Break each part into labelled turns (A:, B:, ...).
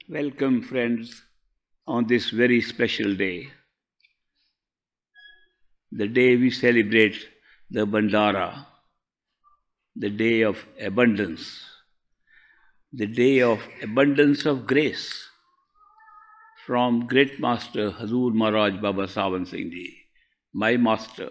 A: Welcome, friends, on this very special day, the day we celebrate the Bandara, the day of abundance, the day of abundance of grace from great master Hazur Maharaj Baba Sawan Singh Ji, my master,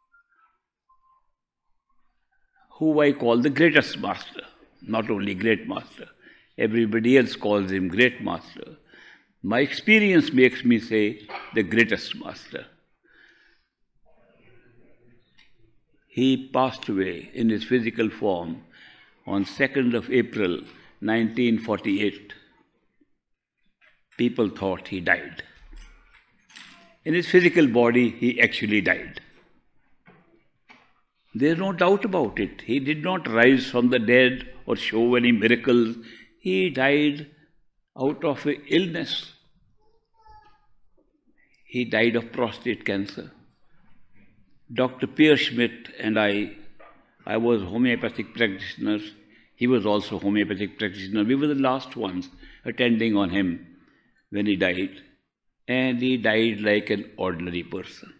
A: who I call the greatest master, not only great master. Everybody else calls him great master. My experience makes me say the greatest master. He passed away in his physical form on 2nd of April 1948. People thought he died. In his physical body, he actually died. There is no doubt about it. He did not rise from the dead or show any miracles. He died out of an illness. He died of prostate cancer. Dr. Pierre Schmidt and I was homeopathic practitioners. He was also homeopathic practitioner. We were the last ones attending on him when he died. And he died like an ordinary person.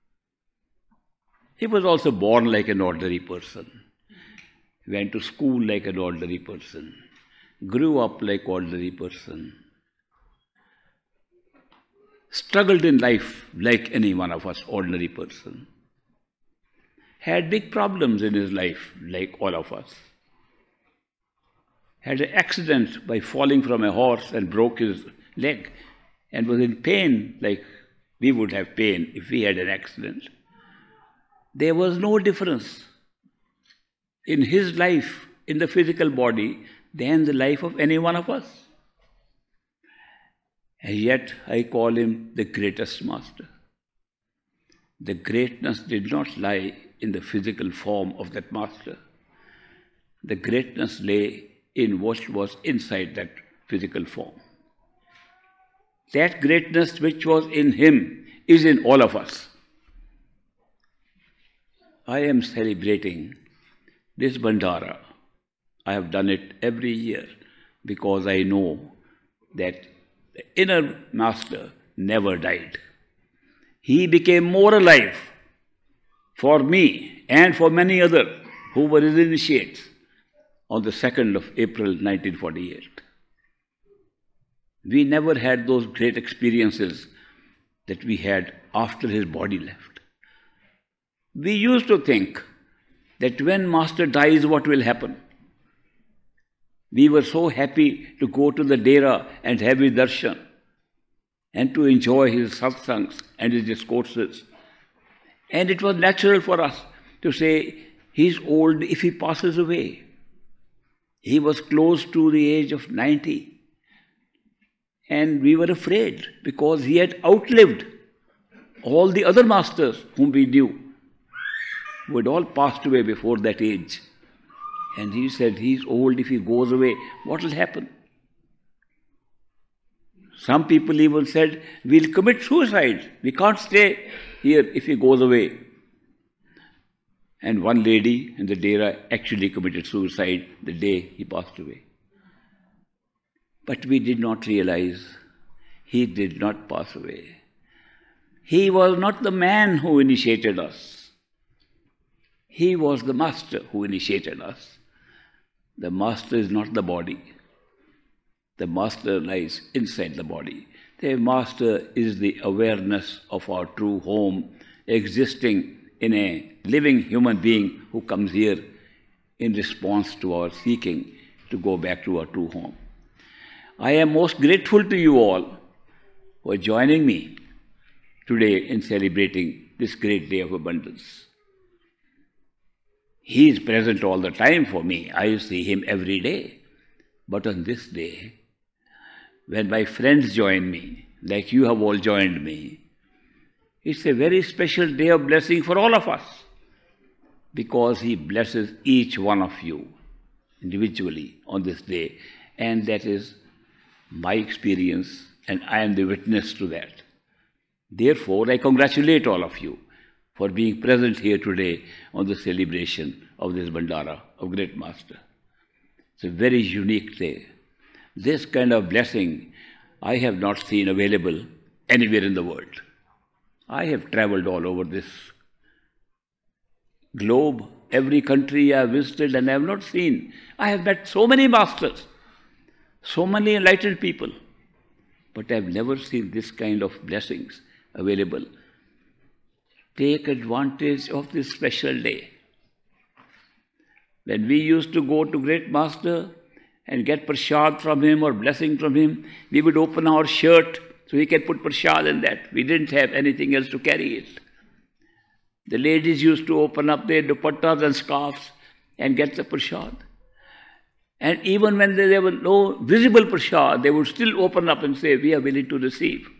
A: He was also born like an ordinary person. Went to school like an ordinary person. Grew up like ordinary person. Struggled in life like any one of us, ordinary person. Had big problems in his life like all of us. Had an accident by falling from a horse and broke his leg and was in pain like we would have pain if we had an accident. There was no difference in his life, in the physical body, than the life of any one of us. And yet I call him the greatest master. The greatness did not lie in the physical form of that master. The greatness lay in what was inside that physical form. That greatness which was in him is in all of us. I am celebrating this Bandara. I have done it every year because I know that the inner master never died. He became more alive for me and for many others who were his initiates on the 2nd of April 1948. We never had those great experiences that we had after his body left. We used to think that when master dies, what will happen? We were so happy to go to the Dera and have his darshan and to enjoy his satsangs and his discourses. And it was natural for us to say, he's old if he passes away. He was close to the age of 90. And we were afraid because he had outlived all the other masters whom we knew, who had all passed away before that age. And he said, he's old, if he goes away, what will happen? Some people even said, we'll commit suicide. We can't stay here if he goes away. And one lady in the Dera actually committed suicide the day he passed away. But we did not realize he did not pass away. He was not the man who initiated us. He was the master who initiated us. The master is not the body. The master lies inside the body. The master is the awareness of our true home, existing in a living human being who comes here in response to our seeking to go back to our true home. I am most grateful to you all for joining me today in celebrating this great day of abundance. He is present all the time for me. I see him every day. But on this day, when my friends join me, like you have all joined me, it's a very special day of blessing for all of us, because he blesses each one of you individually on this day. And that is my experience, and I am the witness to that. Therefore, I congratulate all of you for being present here today on the celebration of this Bandara of Great Master. It's a very unique day. This kind of blessing I have not seen available anywhere in the world. I have traveled all over this globe, every country I have visited, and I have not seen. I have met so many masters, so many enlightened people, but I have never seen this kind of blessings available. Take advantage of this special day. When we used to go to Great Master and get prasad from him or blessing from him, we would open our shirt so he can put prasad in that. We didn't have anything else to carry it. The ladies used to open up their dupattas and scarves and get the prasad. And even when there was no visible prasad, they would still open up and say, we are willing to receive.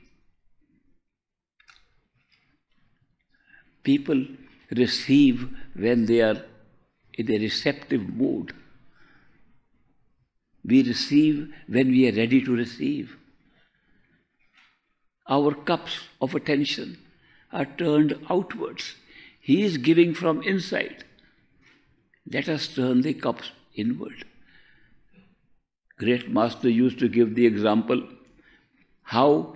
A: People receive when they are in a receptive mood. We receive when we are ready to receive. Our cups of attention are turned outwards. He is giving from inside. Let us turn the cups inward. Great Master used to give the example how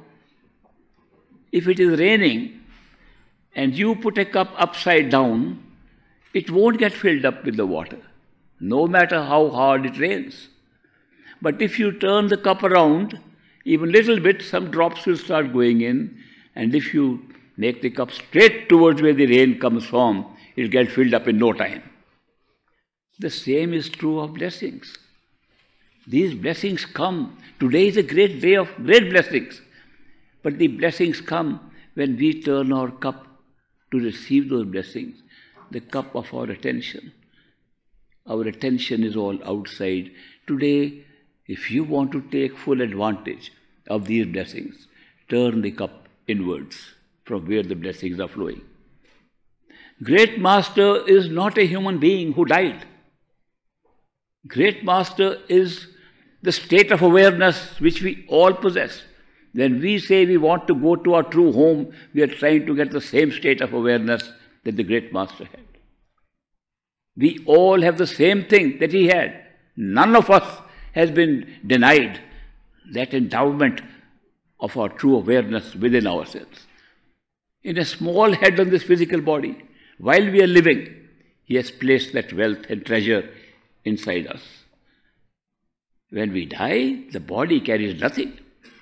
A: if it is raining and you put a cup upside down, it won't get filled up with the water, no matter how hard it rains. But if you turn the cup around, even little bit, some drops will start going in, and if you make the cup straight towards where the rain comes from, it will get filled up in no time. The same is true of blessings. These blessings come. Today is a great day of great blessings. But the blessings come when we turn our cup to receive those blessings, the cup of our attention. Our attention is all outside. Today, if you want to take full advantage of these blessings, turn the cup inwards from where the blessings are flowing. Great Master is not a human being who died. Great Master is the state of awareness which we all possess. When we say we want to go to our true home, we are trying to get the same state of awareness that the Great Master had. We all have the same thing that he had. None of us has been denied that endowment of our true awareness within ourselves. In a small head on this physical body, while we are living, he has placed that wealth and treasure inside us. When we die, the body carries nothing.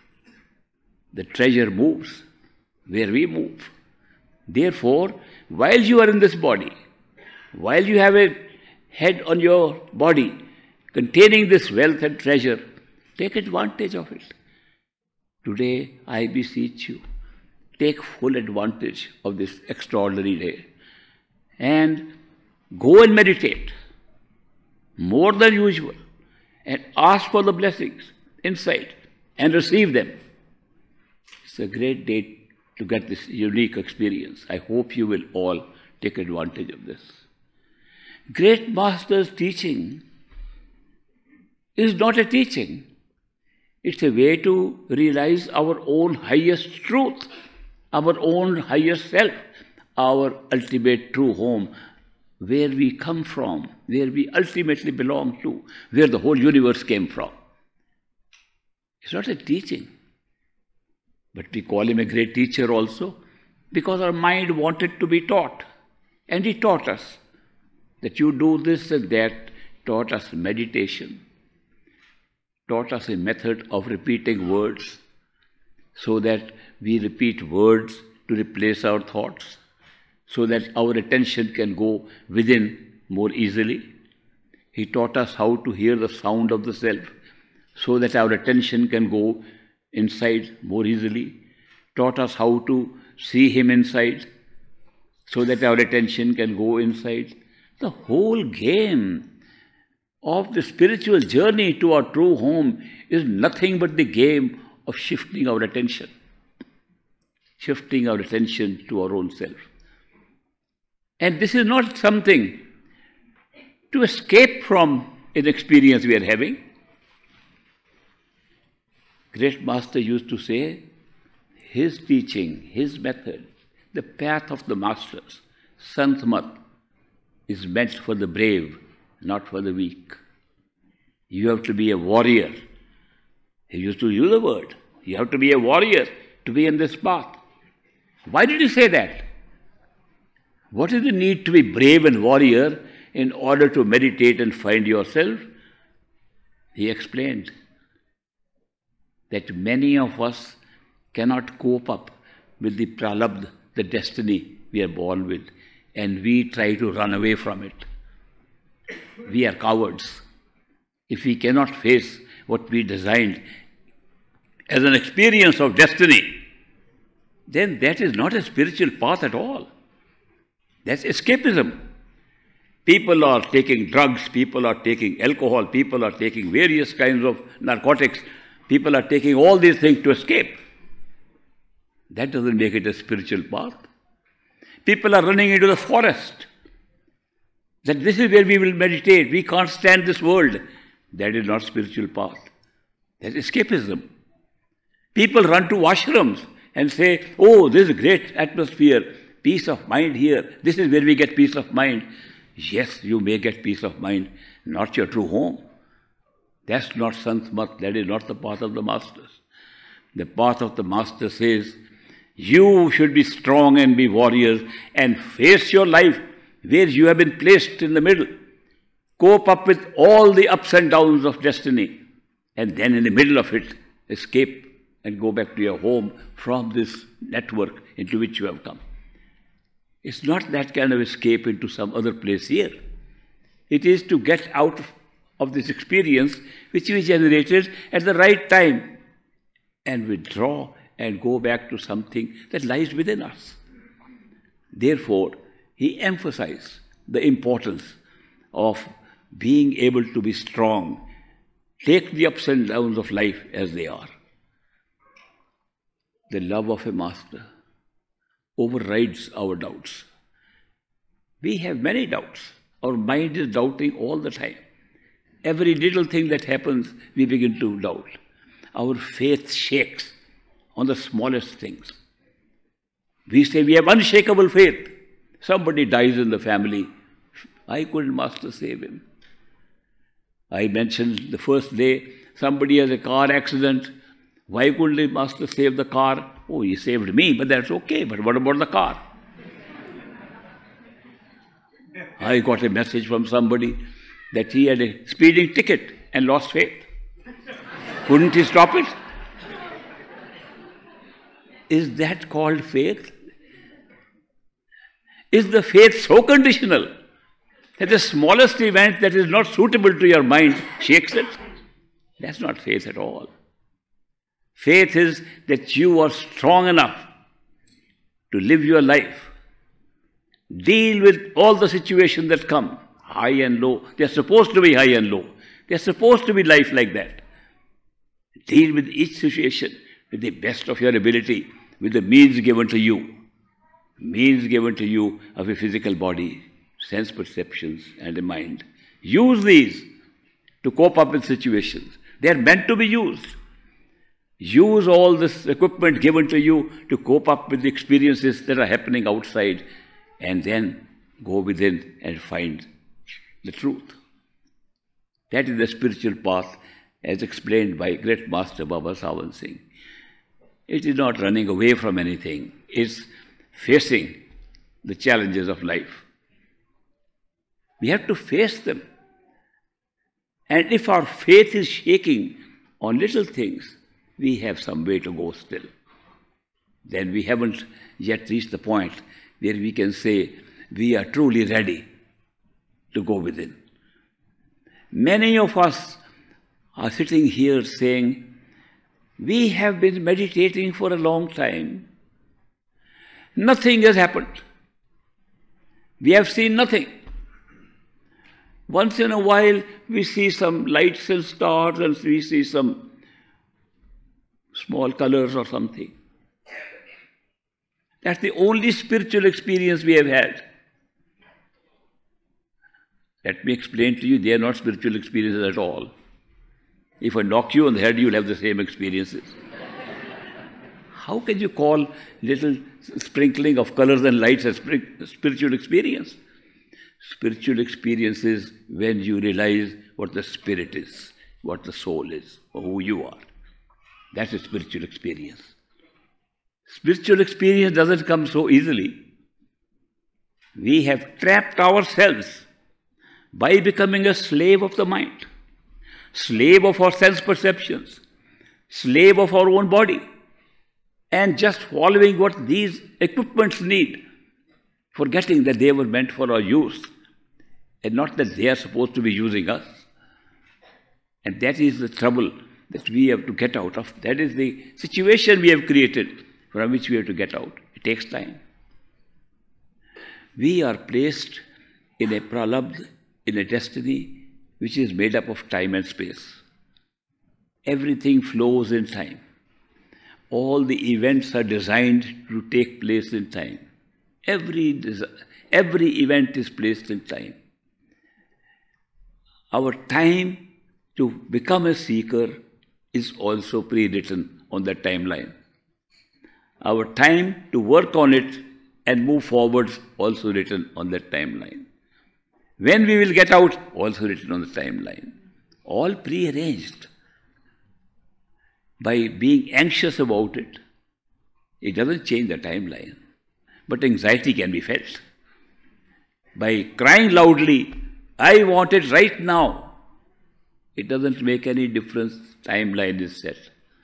A: The treasure moves where we move. Therefore, while you are in this body, while you have a head on your body containing this wealth and treasure, take advantage of it. Today, I beseech you, take full advantage of this extraordinary day and go and meditate more than usual and ask for the blessings inside and receive them. It's a great day to get this unique experience. I hope you will all take advantage of this. Great Master's teaching is not a teaching. It's a way to realize our own highest truth, our own highest self, our ultimate true home, where we come from, where we ultimately belong to, where the whole universe came from. It's not a teaching. But we call him a great teacher also because our mind wanted to be taught. And he taught us that you do this and that, taught us meditation, taught us a method of repeating words so that we repeat words to replace our thoughts, so that our attention can go within more easily. He taught us how to hear the sound of the self so that our attention can go inside more easily, taught us how to see him inside so that our attention can go inside. The whole game of the spiritual journey to our true home is nothing but the game of shifting our attention to our own self. And this is not something to escape from an experience we are having. Great Master used to say, his teaching, his method, the path of the masters, Sant Mat, is meant for the brave, not for the weak. You have to be a warrior. He used to use the word. You have to be a warrior to be in this path. Why did he say that? What is the need to be brave and warrior in order to meditate and find yourself? He explained that many of us cannot cope up with the pralabdha, the destiny we are born with, and we try to run away from it. We are cowards. If we cannot face what we designed as an experience of destiny, then that is not a spiritual path at all. That's escapism. People are taking drugs, people are taking alcohol, people are taking various kinds of narcotics, people are taking all these things to escape. That doesn't make it a spiritual path. People are running into the forest. That this is where we will meditate. We can't stand this world. That is not spiritual path. That's escapism. People run to ashrams and say, oh, this is a great atmosphere, peace of mind here. This is where we get peace of mind. Yes, you may get peace of mind, not your true home. That's not Sant Mat. That is not the path of the masters. The path of the master says, you should be strong and be warriors and face your life where you have been placed in the middle. Cope up with all the ups and downs of destiny, and then in the middle of it, escape and go back to your home from this network into which you have come. It's not that kind of escape into some other place here. It is to get out of this experience which we generated at the right time and withdraw and go back to something that lies within us. Therefore, he emphasized the importance of being able to be strong. Take the ups and downs of life as they are. The love of a master overrides our doubts. We have many doubts. Our mind is doubting all the time. Every little thing that happens, we begin to doubt. Our faith shakes on the smallest things. We say we have unshakable faith. Somebody dies in the family. Why couldn't Master save him? I mentioned the first day, somebody has a car accident. Why couldn't the Master save the car? Oh, he saved me, but that's okay. But what about the car? I got a message from somebody that he had a speeding ticket and lost faith. Couldn't he stop it? Is that called faith? Is the faith so conditional that the smallest event that is not suitable to your mind shakes it? That's not faith at all. Faith is that you are strong enough to live your life, deal with all the situations that come, high and low. They're supposed to be high and low. They're supposed to be life like that. Deal with each situation with the best of your ability, with the means given to you. Means given to you of a physical body, sense perceptions, and a mind. Use these to cope up with situations. They are meant to be used. Use all this equipment given to you to cope up with the experiences that are happening outside, and then go within and find the truth. That is the spiritual path as explained by great Master Baba Sawan Singh. It is not running away from anything. It's facing the challenges of life. We have to face them. And if our faith is shaking on little things, we have some way to go still. Then we haven't yet reached the point where we can say we are truly ready to go within. Many of us are sitting here saying, we have been meditating for a long time. Nothing has happened. We have seen nothing. Once in a while, we see some lights and stars, and we see some small colors or something. That's the only spiritual experience we have had. Let me explain to you, they are not spiritual experiences at all. If I knock you on the head, you'll have the same experiences. How can you call little sprinkling of colors and lights a spiritual experience? Spiritual experience is when you realize what the spirit is, what the soul is, or who you are. That's a spiritual experience. Spiritual experience doesn't come so easily. We have trapped ourselves by becoming a slave of the mind, slave of our sense perceptions, slave of our own body, and just following what these equipments need, forgetting that they were meant for our use and not that they are supposed to be using us. And that is the trouble that we have to get out of. That is the situation we have created from which we have to get out. It takes time. We are placed in a pralabdha, in a destiny which is made up of time and space. Everything flows in time. All the events are designed to take place in time. Every event is placed in time. Our time to become a seeker is also pre-written on that timeline. Our time to work on it and move forward also written on that timeline. When we will get out, also written on the timeline. All pre-arranged. By being anxious about it, it doesn't change the timeline. But anxiety can be felt. By crying loudly, I want it right now, it doesn't make any difference, timeline is set.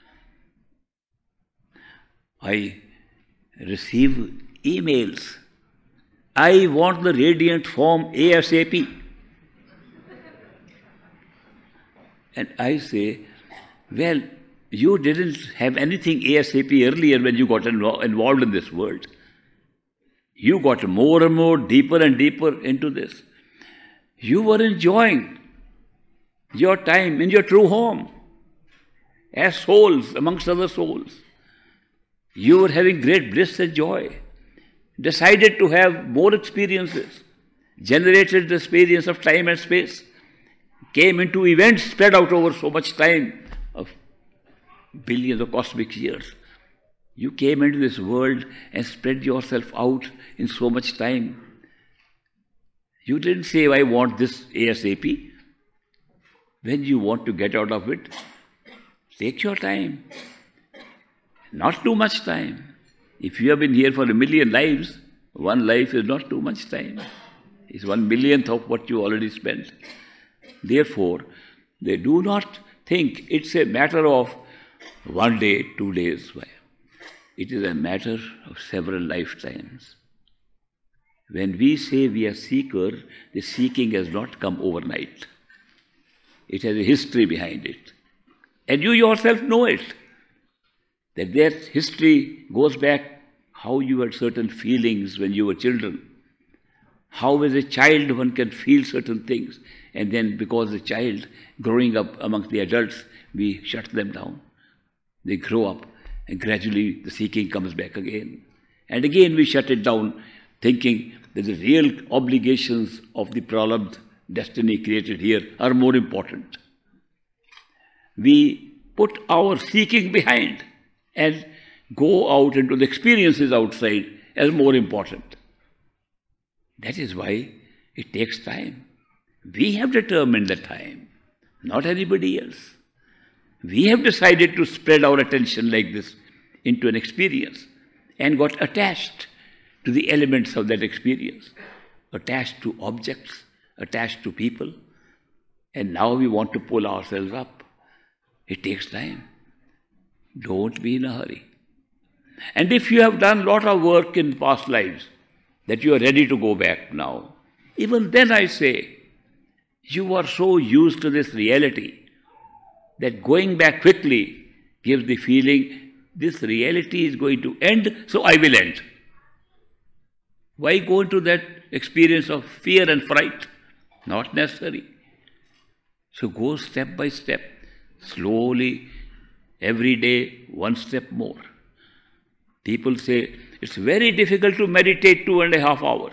A: I receive emails. I want the radiant form ASAP. And I say, well, you didn't have anything ASAP earlier when you got involved in this world. You got more and more, deeper and deeper into this. You were enjoying your time in your true home as souls amongst other souls. You were having great bliss and joy. Decided to have more experiences. Generated the experience of time and space. Came into events spread out over so much time of billions of cosmic years. You came into this world and spread yourself out in so much time. You didn't say, I want this ASAP. When you want to get out of it, take your time. Not too much time. If you have been here for 1,000,000 lives, one life is not too much time. It's 1,000,000th of what you already spent. Therefore, they do not think it's a matter of 1 day, 2 days. It is a matter of several lifetimes. When we say we are seeker, the seeking has not come overnight. It has a history behind it. And you yourself know it. That history goes back how you had certain feelings when you were children. How as a child one can feel certain things. And then because the child growing up amongst the adults, we shut them down. They grow up and gradually the seeking comes back again. And again we shut it down thinking that the real obligations of the pralabdha destiny created here are more important. We put our seeking behind and go out into the experiences outside as more important. That is why it takes time. We have determined the time, not anybody else. We have decided to spread our attention like this into an experience and got attached to the elements of that experience, attached to objects, attached to people, and now we want to pull ourselves up. It takes time. Don't be in a hurry. And if you have done a lot of work in past lives, that you are ready to go back now, even then I say, you are so used to this reality that going back quickly gives the feeling this reality is going to end, so I will end. Why go into that experience of fear and fright? Not necessary. So go step by step, slowly, every day, one step more. People say, it's very difficult to meditate 2.5 hours.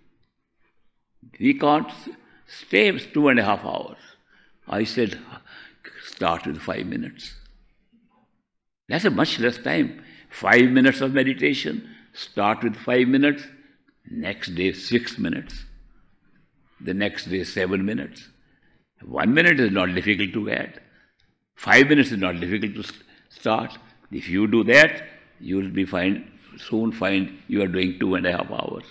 A: We can't stay 2.5 hours. I said, start with 5 minutes. That's a much less time. 5 minutes of meditation, start with 5 minutes, next day 6 minutes, the next day 7 minutes. 1 minute is not difficult to add. 5 minutes is not difficult to start. If you do that, you will soon find you are doing 2.5 hours.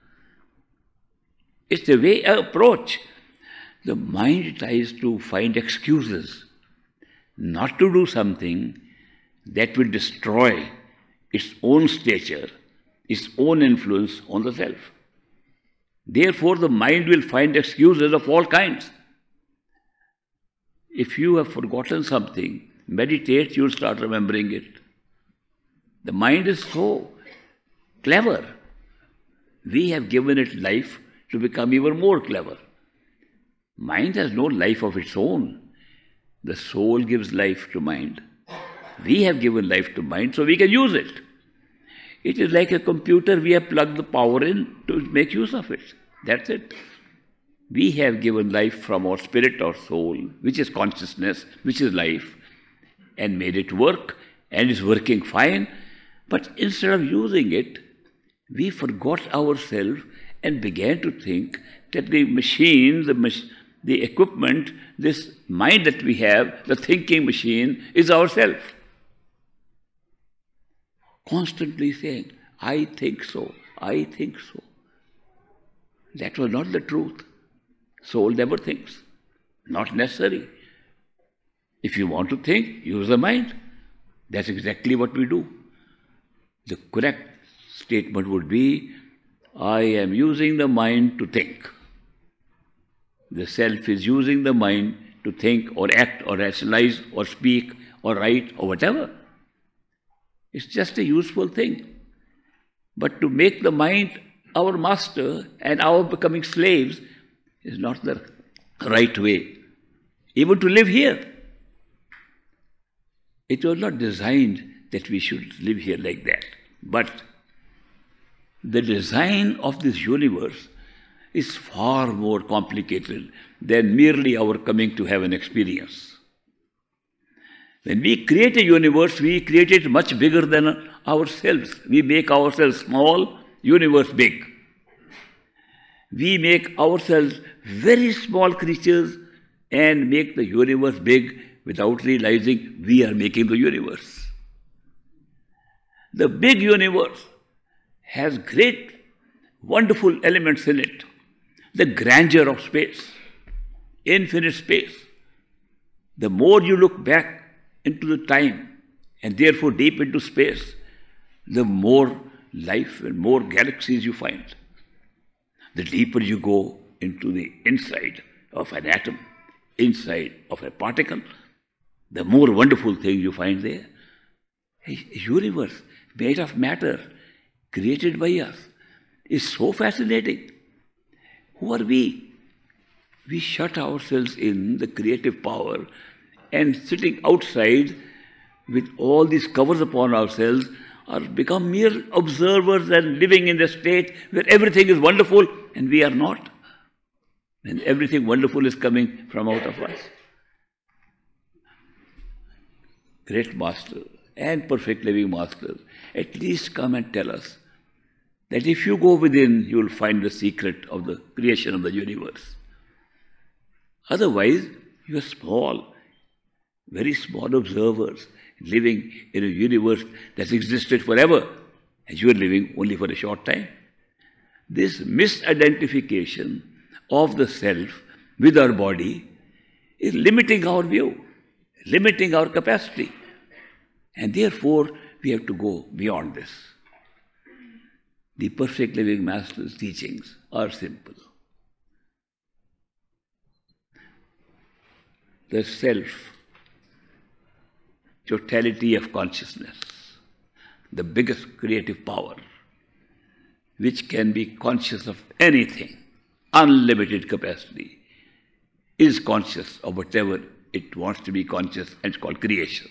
A: It's the way I approach. The mind tries to find excuses not to do something that will destroy its own stature, its own influence on the self. Therefore, the mind will find excuses of all kinds. If you have forgotten something, meditate, you'll start remembering it. The mind is so clever. We have given it life to become even more clever. Mind has no life of its own. The soul gives life to mind. We have given life to mind so we can use it. It is like a computer, we have plugged the power in to make use of it. That's it. We have given life from our spirit or soul, which is consciousness, which is life, and made it work, and is working fine. But instead of using it, we forgot ourselves and began to think that the machine, the equipment, this mind that we have, the thinking machine, is ourself. Constantly saying, I think so, I think so. That was not the truth. Soul never thinks. Not necessary. If you want to think, use the mind. That's exactly what we do. The correct statement would be, I am using the mind to think. The self is using the mind to think or act or rationalize or speak or write or whatever. It's just a useful thing. But to make the mind our master and our becoming slaves is not the right way. Even to live here. It was not designed that we should live here like that. But the design of this universe is far more complicated than merely our coming to have an experience. When we create a universe, we create it much bigger than ourselves. We make ourselves small, universe big. We make ourselves very small creatures and make the universe big without realizing we are making the universe. The big universe has great, wonderful elements in it. The grandeur of space, infinite space. The more you look back into the time and therefore deep into space, the more life and more galaxies you find. The deeper you go into the inside of an atom, inside of a particle, the more wonderful thing you find there. A universe made of matter, created by us, is so fascinating. Who are we? We shut ourselves in the creative power and sitting outside with all these covers upon ourselves are become mere observers and living in the state where everything is wonderful and we are not. And everything wonderful is coming from out of us. Great Master and perfect living Masters, at least come and tell us that if you go within, you will find the secret of the creation of the universe. Otherwise, you are small, very small observers living in a universe that's existed forever, and you are living only for a short time. This misidentification of the self with our body is limiting our view, limiting our capacity, and therefore we have to go beyond this. The perfect living Master's teachings are simple. The self, totality of consciousness, the biggest creative power, which can be conscious of anything, unlimited capacity, is conscious of whatever it wants to be conscious, and it's called creation.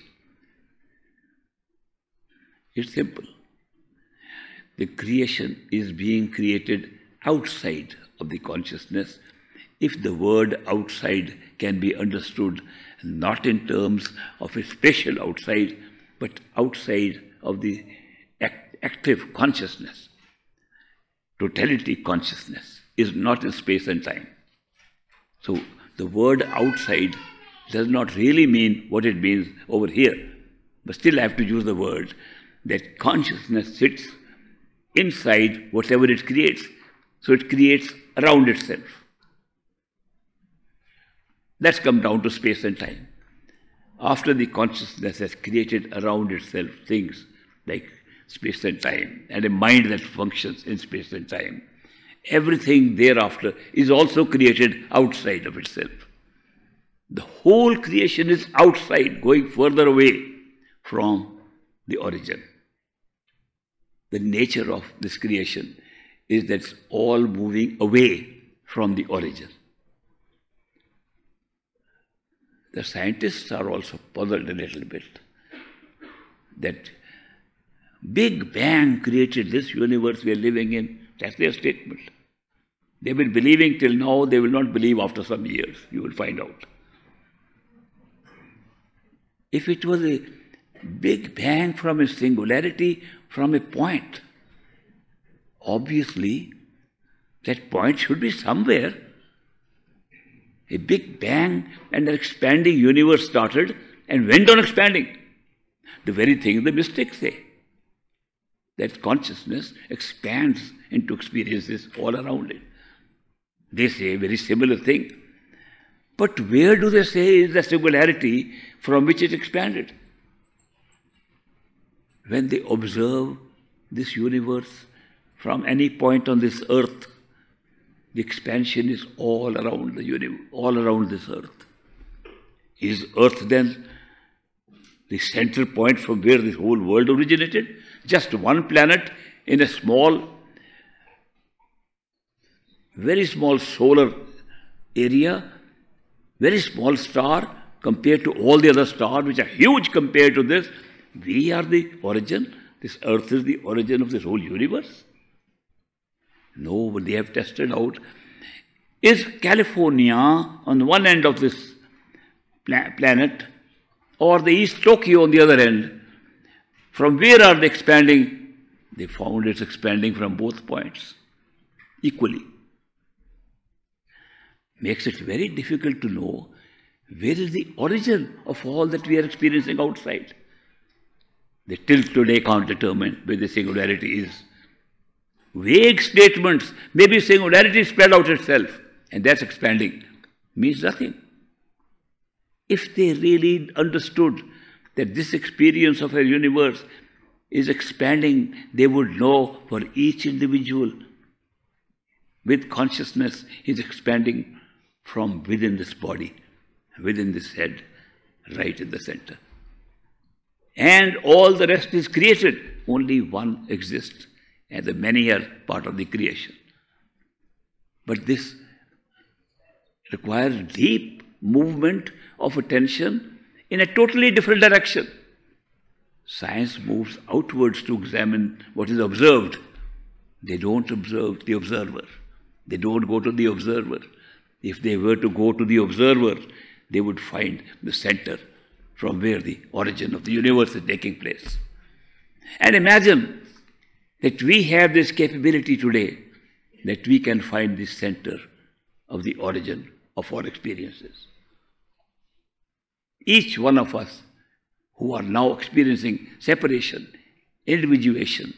A: It's simple. The creation is being created outside of the consciousness, if the word outside can be understood not in terms of a spatial outside, but outside of the active consciousness. Totality consciousness is not in space and time. So the word outside does not really mean what it means over here. but still I have to use the word, that consciousness sits inside whatever it creates. So it creates around itself. Let's come down to space and time. After the consciousness has created around itself things like space and time, and a mind that functions in space and time, everything thereafter is also created outside of itself. The whole creation is outside, going further away from the origin. The nature of this creation is that it's all moving away from the origin. The scientists are also puzzled a little bit that Big Bang created this universe we are living in. That's their statement. They've been believing till now, they will not believe after some years. You will find out. If it was a Big Bang from a singularity, from a point, obviously that point should be somewhere. A Big Bang and an expanding universe started and went on expanding. The very thing the mystics say, that consciousness expands into experiences all around it. They say a very similar thing. But where do they say is the singularity from which it expanded? When they observe this universe from any point on this earth, the expansion is all around the universe, all around this earth. Is earth then the center point from where this whole world originated? Just one planet in a small, very small solar area, very small star compared to all the other stars which are huge compared to this. We are the origin. This earth is the origin of this whole universe. No, but they have tested out. Is California on one end of this planet or the East Tokyo on the other end? From where are they expanding? They found it's expanding from both points equally. Makes it very difficult to know where is the origin of all that we are experiencing outside. They till today can't determine where the singularity is. Vague statements, maybe singularity spread out itself, and that's expanding, means nothing. If they really understood that this experience of a universe is expanding, they would know for each individual with consciousness is expanding from within this body, within this head, right in the center. And all the rest is created. Only one exists, and the many are part of the creation. But this requires deep movement of attention in a totally different direction. Science moves outwards to examine what is observed. They don't observe the observer. They don't go to the observer. If they were to go to the observer, they would find the center from where the origin of the universe is taking place. And imagine that we have this capability today, that we can find the center of the origin of our experiences. Each one of us who are now experiencing separation, individuation,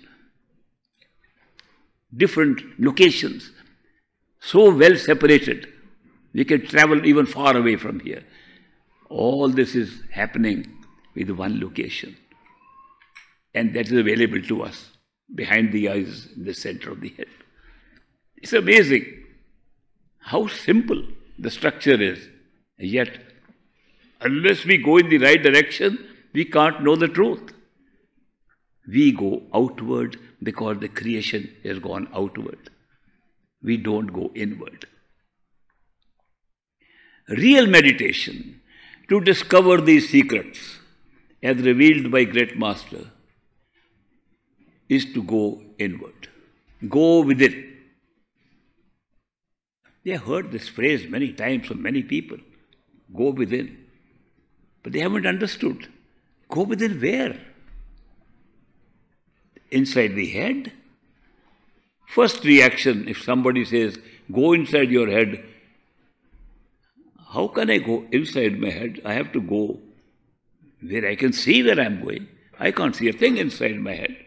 A: different locations, so well separated, we can travel even far away from here. All this is happening with one location, and that is available to us behind the eyes in the center of the head. It's amazing how simple the structure is, yet unless we go in the right direction, we can't know the truth. We go outward because the creation has gone outward. We don't go inward. Real meditation to discover these secrets, as revealed by great master, is to go inward. Go within. They have heard this phrase many times from many people. Go within. But they haven't understood. Go within where? Inside the head? First reaction, if somebody says, go inside your head, how can I go inside my head? I have to go where I can see where I am going. I can't see a thing inside my head.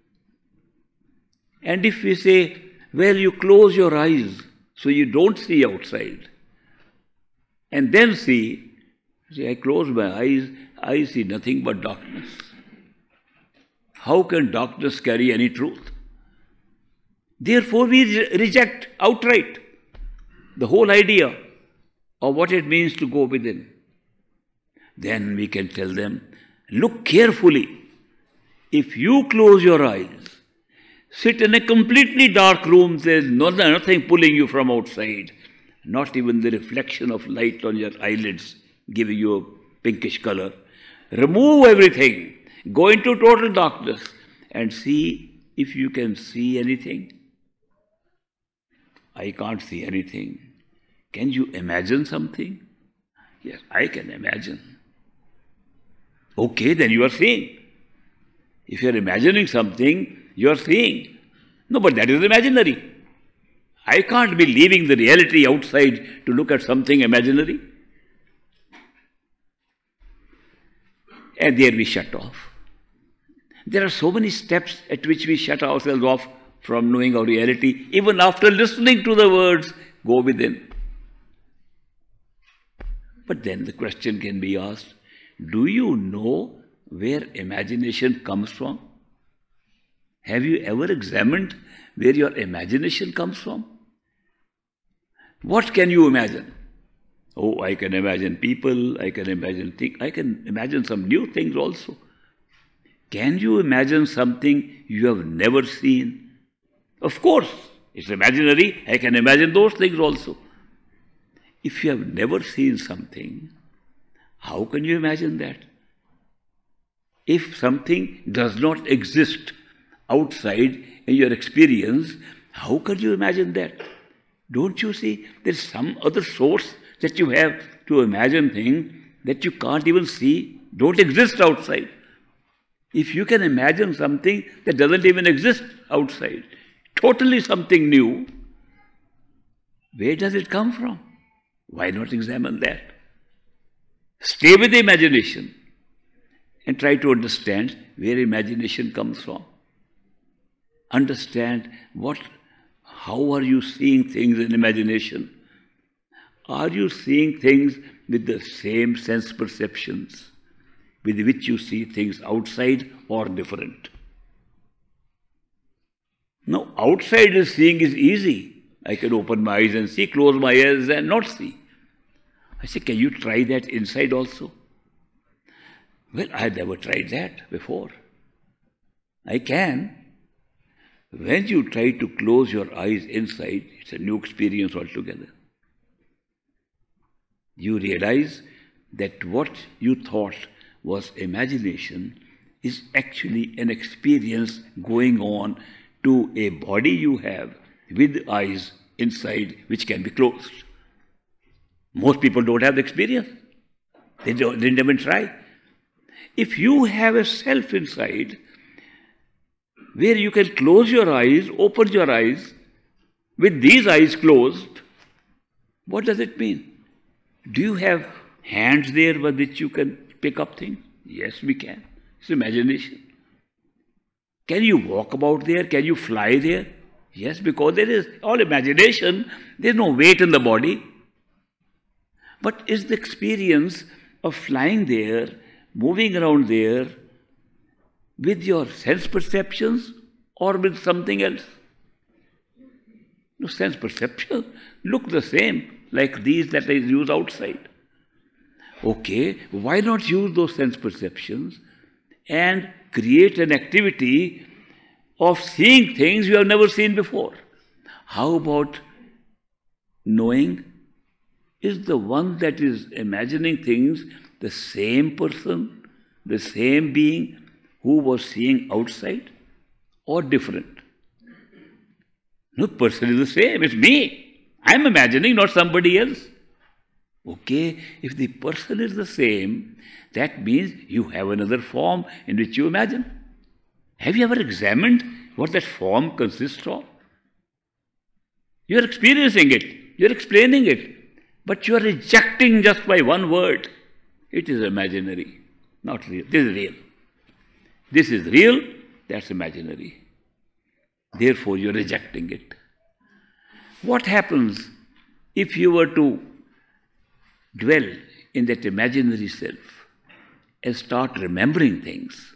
A: And if we say, well, you close your eyes so you don't see outside, and then see, I close my eyes, I see nothing but darkness. How can darkness carry any truth? Therefore, we reject outright the whole idea of what it means to go within. Then we can tell them, look carefully. If you close your eyes, sit in a completely dark room, there's nothing pulling you from outside, not even the reflection of light on your eyelids giving you a pinkish color. Remove everything, go into total darkness and see if you can see anything. I can't see anything. Can you imagine something? Yes, I can imagine. Okay, then you are seeing. If you are imagining something, you are seeing. No, but that is imaginary. I can't be leaving the reality outside to look at something imaginary. And there we shut off. There are so many steps at which we shut ourselves off from knowing our reality, even after listening to the words, go within. But then the question can be asked, do you know where imagination comes from? Have you ever examined where your imagination comes from? What can you imagine? Oh, I can imagine people, I can imagine things, I can imagine some new things also. Can you imagine something you have never seen? Of course, it's imaginary, I can imagine those things also. If you have never seen something, how can you imagine that? If something does not exist outside in your experience, how can you imagine that? Don't you see there's some other source that you have to imagine things that you can't even see, don't exist outside? If you can imagine something that doesn't even exist outside, totally something new, where does it come from? Why not examine that? Stay with the imagination and try to understand where imagination comes from. Understand how are you seeing things in imagination? Are you seeing things with the same sense perceptions with which you see things outside or different? Now, outside seeing is easy. I can open my eyes and see, close my eyes and not see. I say, can you try that inside also? Well, I had never tried that before. I can. When you try to close your eyes inside, it's a new experience altogether. You realize that what you thought was imagination is actually an experience going on to a body you have with eyes inside which can be closed. Most people don't have the experience. They didn't even try. If you have a self inside where you can close your eyes, open your eyes, with these eyes closed, what does it mean? Do you have hands there with which you can pick up things? Yes, we can. It's imagination. Can you walk about there? Can you fly there? Yes, because there is all imagination. There is no weight in the body. But is the experience of flying there, moving around there, with your sense perceptions or with something else? No, sense perceptions look the same, like these that I use outside. Okay, why not use those sense perceptions and create an activity of seeing things you have never seen before? How about knowing? Is the one that is imagining things the same person, the same being who was seeing outside, or different? No, person is the same, it's me. I'm imagining, not somebody else. Okay, if the person is the same, that means you have another form in which you imagine. Have you ever examined what that form consists of? You're experiencing it, you're explaining it, but you are rejecting just by one word. It is imaginary. Not real. This is real. This is real, that's imaginary. Therefore, you're rejecting it. What happens if you were to dwell in that imaginary self and start remembering things?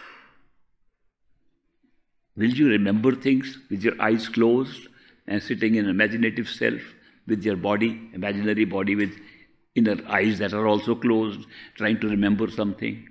A: Will you remember things with your eyes closed and sitting in imaginative self with your body, imaginary body with inner eyes that are also closed, trying to remember something?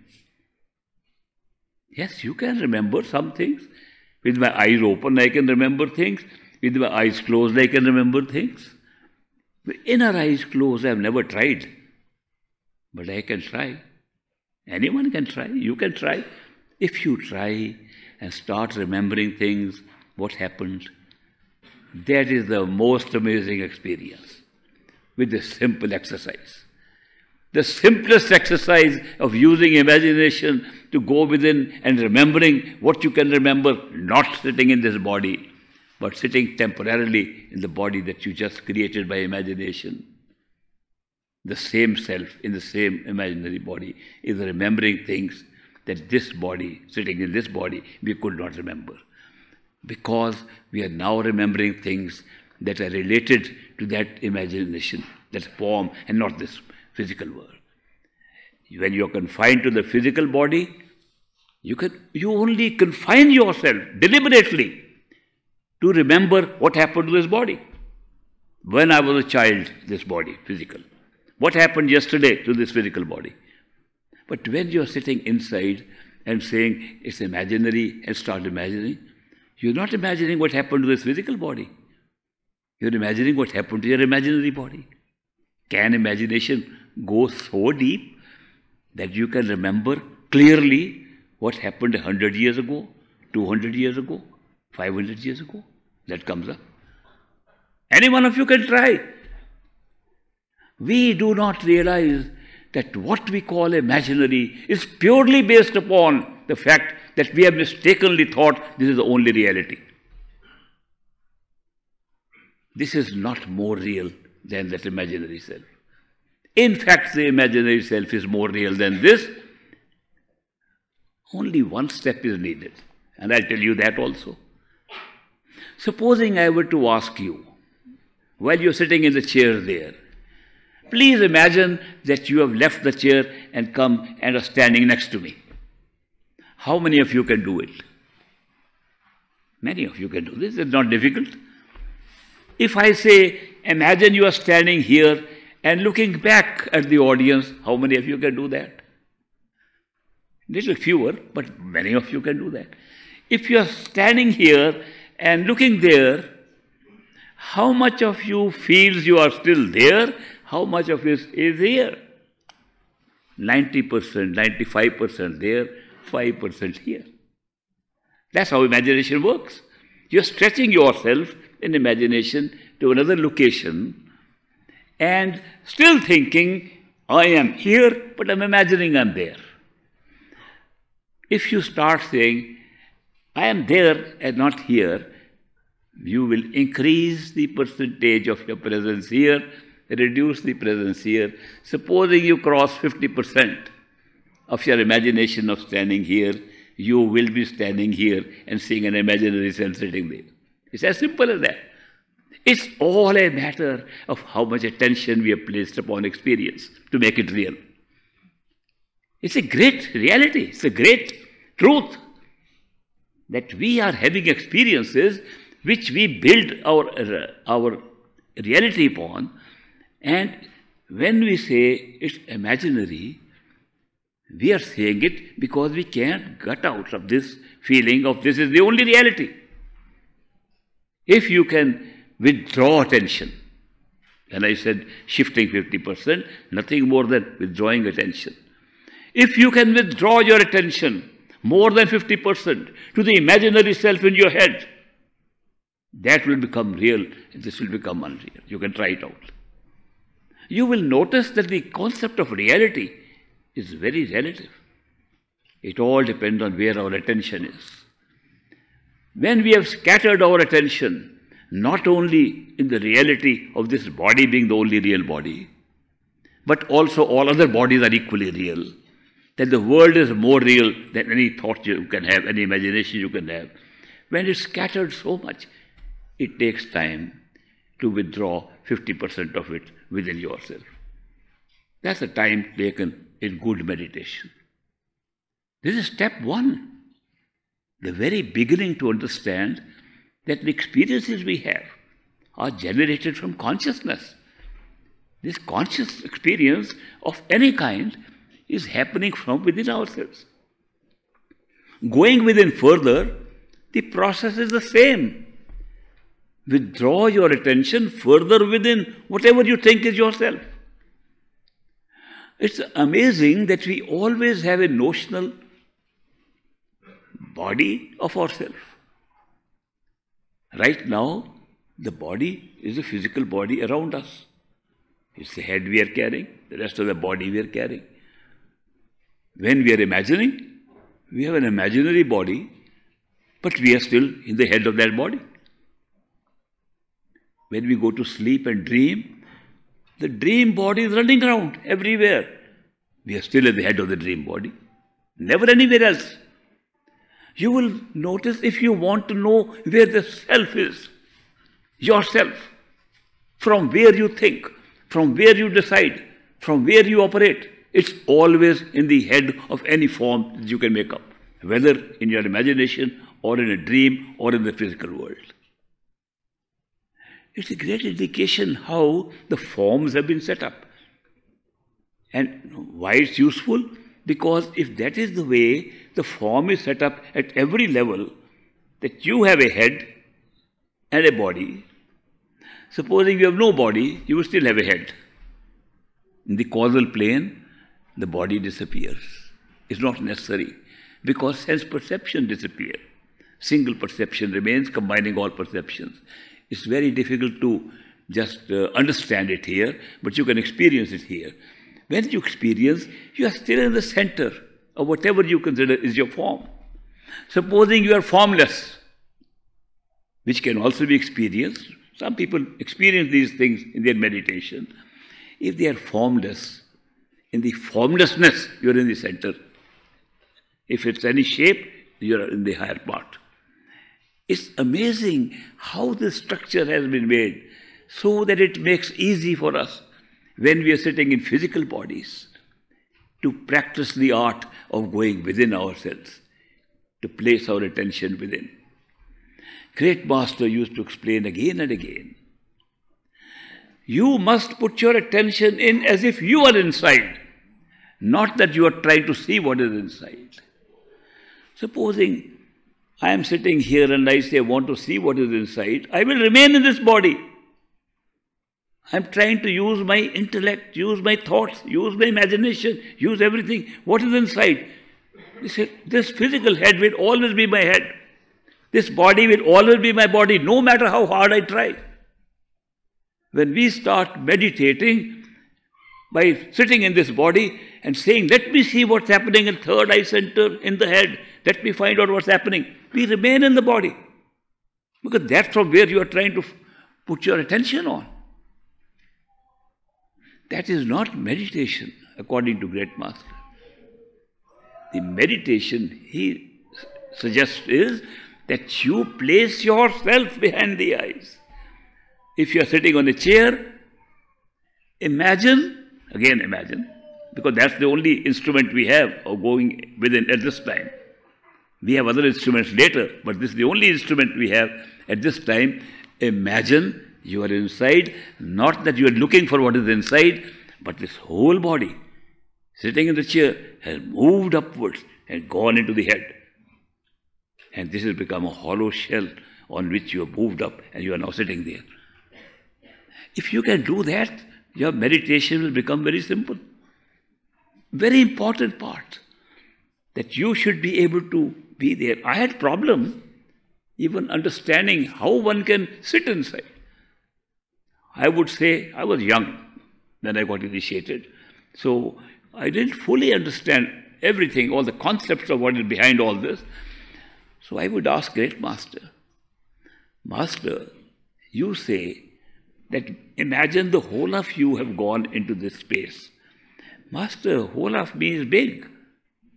A: Yes, you can remember some things. With my eyes open, I can remember things. With my eyes closed, I can remember things. With inner eyes closed, I have never tried. But I can try. Anyone can try. You can try. If you try and start remembering things, what happened, that is the most amazing experience with this simple exercise. The simplest exercise of using imagination to go within and remembering what you can remember, not sitting in this body, but sitting temporarily in the body that you just created by imagination. The same self in the same imaginary body is remembering things that this body, sitting in this body, we could not remember. Because we are now remembering things that are related to that imagination, that form, and not this physical world. When you are confined to the physical body, you only confine yourself deliberately to remember what happened to this body. When I was a child, this body, physical. What happened yesterday to this physical body? But when you are sitting inside and saying it's imaginary and start imagining, you're not imagining what happened to this physical body. You're imagining what happened to your imaginary body. Can imagination go so deep that you can remember clearly what happened 100 years ago, 200 years ago, 500 years ago? That comes up. Any one of you can try. We do not realize that what we call imaginary is purely based upon the fact that we have mistakenly thought this is the only reality. This is not more real than that imaginary self. In fact, the imaginary self is more real than this. Only one step is needed, and I'll tell you that also. Supposing I were to ask you, while you're sitting in the chair there, please imagine that you have left the chair and come and are standing next to me. How many of you can do it? Many of you can do this. It's not difficult. If I say, imagine you are standing here and looking back at the audience, how many of you can do that? Little fewer, but many of you can do that. If you are standing here and looking there, how much of you feels you are still there? How much of it is here? 90%, 95% there, 5% here. That's how imagination works. You're stretching yourself in imagination to another location and still thinking, I am here, but I'm imagining I'm there. If you start saying, I am there and not here, you will increase the percentage of your presence here, reduce the presence here. Supposing you cross 50% of your imagination of standing here, you will be standing here and seeing an imaginary self sitting there. It's as simple as that. It's all a matter of how much attention we have placed upon experience to make it real. It's a great reality. It's a great truth that we are having experiences which we build our reality upon. And when we say it's imaginary, we are saying it because we can't get out of this feeling of this is the only reality. If you can withdraw attention, and I said shifting 50%, nothing more than withdrawing attention. If you can withdraw your attention more than 50% to the imaginary self in your head, that will become real, and this will become unreal. You can try it out. You will notice that the concept of reality is very relative. It all depends on where our attention is. When we have scattered our attention, not only in the reality of this body being the only real body, but also all other bodies are equally real. that the world is more real than any thought you can have, any imagination you can have. When it's scattered so much, it takes time to withdraw 50% of it within yourself. That's the time taken in good meditation. This is step one. The very beginning to understand that the experiences we have are generated from consciousness. This conscious experience of any kind is happening from within ourselves. Going within further, the process is the same. Withdraw your attention further within whatever you think is yourself. It's amazing that we always have a notional body of ourselves. Right now, the body is a physical body around us. It's the head we are carrying, the rest of the body we are carrying. When we are imagining, we have an imaginary body, but we are still in the head of that body. When we go to sleep and dream, the dream body is running around everywhere. We are still at the head of the dream body, never anywhere else. You will notice, if you want to know where the self is, yourself, from where you think, from where you decide, from where you operate, it's always in the head of any form that you can make up, whether in your imagination or in a dream or in the physical world. It's a great indication how the forms have been set up. And why it's useful? Because if that is the way the form is set up at every level, that you have a head and a body, supposing you have no body, you will still have a head. In the causal plane, the body disappears. It's not necessary, because sense perception disappears. Single perception remains, combining all perceptions. It's very difficult to just understand it here, but you can experience it here. When you experience, you are still in the center of whatever you consider is your form. Supposing you are formless, which can also be experienced. Some people experience these things in their meditation. If they are formless, in the formlessness, you are in the center. If it's any shape, you are in the higher part. It's amazing how this structure has been made so that it makes easy for us when we are sitting in physical bodies to practice the art of going within ourselves, to place our attention within. Great Master used to explain again and again, you must put your attention in as if you are inside, not that you are trying to see what is inside. Supposing I am sitting here and I say I want to see what is inside, I will remain in this body. I am trying to use my intellect, use my thoughts, use my imagination, use everything. What is inside? He said, this physical head will always be my head. This body will always be my body, no matter how hard I try. When we start meditating by sitting in this body and saying, let me see what's happening in third eye center in the head, let me find out what's happening, we remain in the body. Because that's from where you are trying to put your attention on. That is not meditation, according to Great Master. The meditation he suggests is that you place yourself behind the eyes. If you are sitting on a chair, imagine, because that's the only instrument we have of going within at this time. We have other instruments later, but this is the only instrument we have at this time. Imagine you are inside, not that you are looking for what is inside, but this whole body, sitting in the chair, has moved upwards and gone into the head. And this has become a hollow shell on which you have moved up and you are now sitting there. If you can do that, your meditation will become very simple. Very important part, that you should be able to be there. I had problem even understanding how one can sit inside. I would say I was young when I got initiated. So I didn't fully understand everything, all the concepts of what is behind all this. So I would ask Great Master, Master, you say that imagine the whole of you have gone into this space. Master, whole of me is big.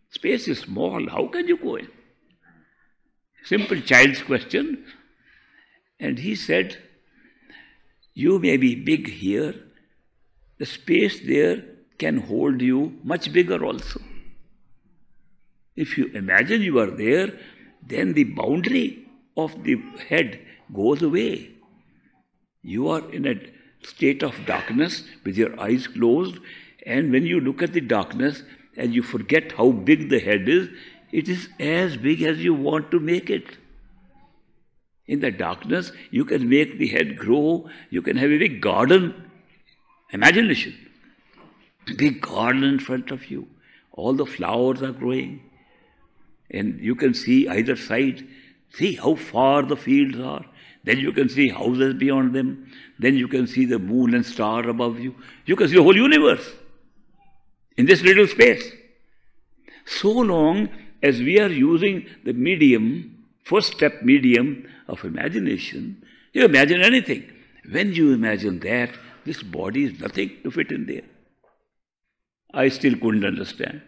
A: Space is small. How can you go in? Simple child's question. And he said, you may be big here. The space there can hold you much bigger also. If you imagine you are there, then the boundary of the head goes away. You are in a state of darkness with your eyes closed, and when you look at the darkness and you forget how big the head is, it is as big as you want to make it. In the darkness, you can make the head grow, you can have a big garden. Imagination. A big garden in front of you. All the flowers are growing. And you can see either side. See how far the fields are. Then you can see houses beyond them. Then you can see the moon and star above you. You can see the whole universe in this little space. So long as we are using the medium, first step medium of imagination, you imagine anything. When you imagine that, this body is nothing to fit in there. I still couldn't understand.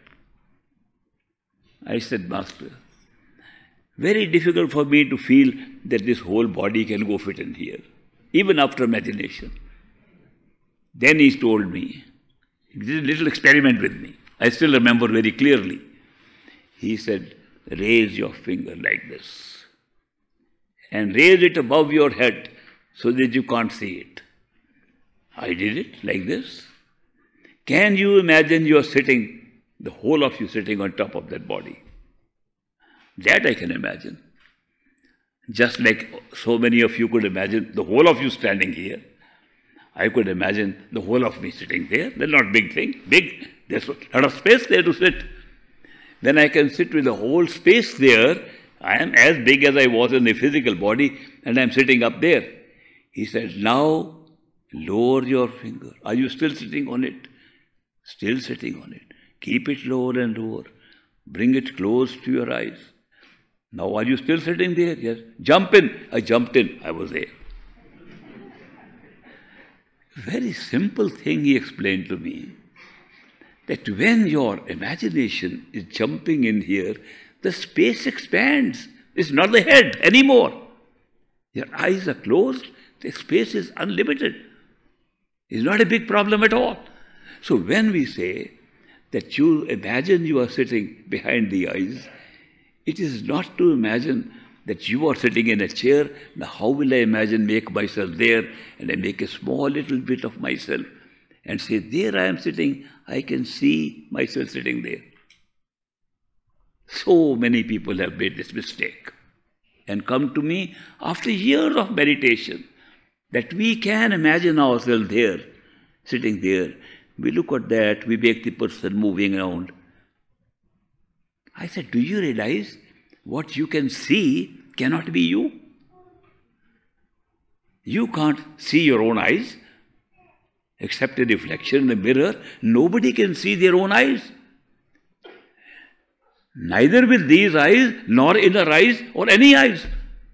A: I said, Master, very difficult for me to feel that this whole body can go fit in here, even after imagination. Then he told me, he did a little experiment with me. I still remember very clearly. He said, raise your finger like this and raise it above your head so that you can't see it. I did it like this. Can you imagine you are sitting, the whole of you sitting on top of that body? That I can imagine. Just like so many of you could imagine the whole of you standing here. I could imagine the whole of me sitting there. That's not a big thing. Big. There's a lot of space there to sit. Then I can sit with the whole space there. I am as big as I was in the physical body, and I am sitting up there. He said, now lower your finger. Are you still sitting on it? Still sitting on it. Keep it lower and lower. Bring it close to your eyes. Now are you still sitting there? Yes. Jump in. I jumped in. I was there. Very simple thing he explained to me. That when your imagination is jumping in here, the space expands. It's not the head anymore. Your eyes are closed. The space is unlimited. It's not a big problem at all. So when we say that you imagine you are sitting behind the eyes, it is not to imagine that you are sitting in a chair. Now how will I imagine make myself there, and I make a small little bit of myself and say, there I am sitting, I can see myself sitting there. So many people have made this mistake and come to me after years of meditation that we can imagine ourselves there, sitting there. We look at that, we make the person moving around. I said, do you realize what you can see cannot be you? You can't see your own eyes, except a reflection in the mirror. Nobody can see their own eyes. Neither with these eyes, nor inner eyes, or any eyes.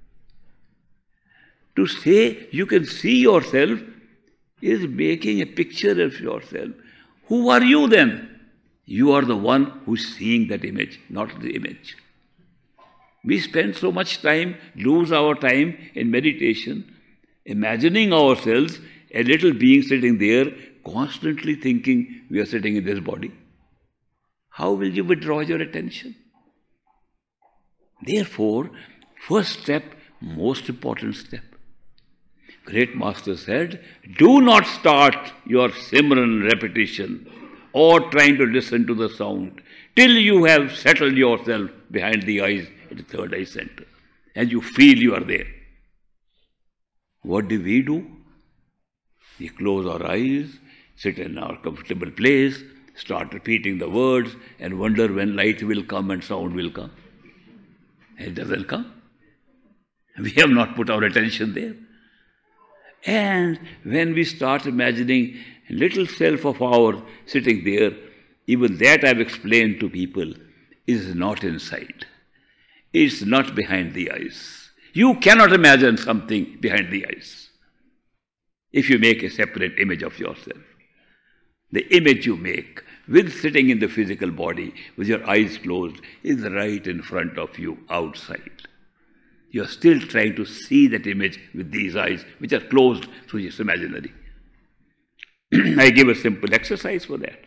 A: To say you can see yourself is making a picture of yourself. Who are you then? You are the one who is seeing that image, not the image. We spend so much time, lose our time in meditation, imagining ourselves a little being sitting there, constantly thinking we are sitting in this body. How will you withdraw your attention? Therefore, first step, most important step. Great Master said, do not start your Simran repetition or trying to listen to the sound till you have settled yourself behind the eyes at the third eye center and you feel you are there. What do? We close our eyes, sit in our comfortable place, start repeating the words and wonder when light will come and sound will come. It doesn't come. We have not put our attention there. And when we start imagining a little self of ours sitting there, even that I've explained to people is not inside. It's not behind the eyes. You cannot imagine something behind the eyes if you make a separate image of yourself. The image you make with sitting in the physical body, with your eyes closed, is right in front of you outside. You are still trying to see that image with these eyes, which are closed, so it's imaginary. I give a simple exercise for that.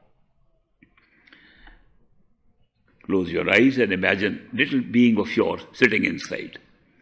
A: Close your eyes and imagine little being of yours sitting inside.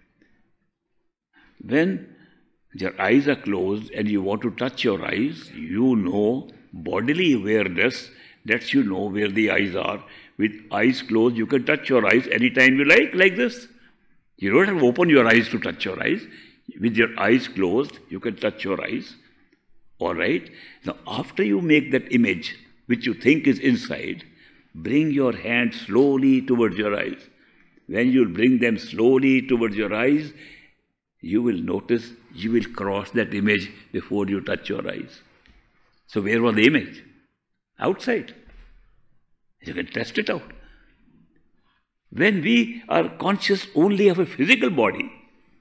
A: When your eyes are closed and you want to touch your eyes, you know, bodily awareness lets you know where the eyes are. With eyes closed, you can touch your eyes anytime you like this. You don't have to open your eyes to touch your eyes. With your eyes closed, you can touch your eyes. All right? Now, after you make that image, which you think is inside, bring your hand slowly towards your eyes. When you bring them slowly towards your eyes, you will notice you will cross that image before you touch your eyes. So where was the image? Outside. You can test it out. When we are conscious only of a physical body,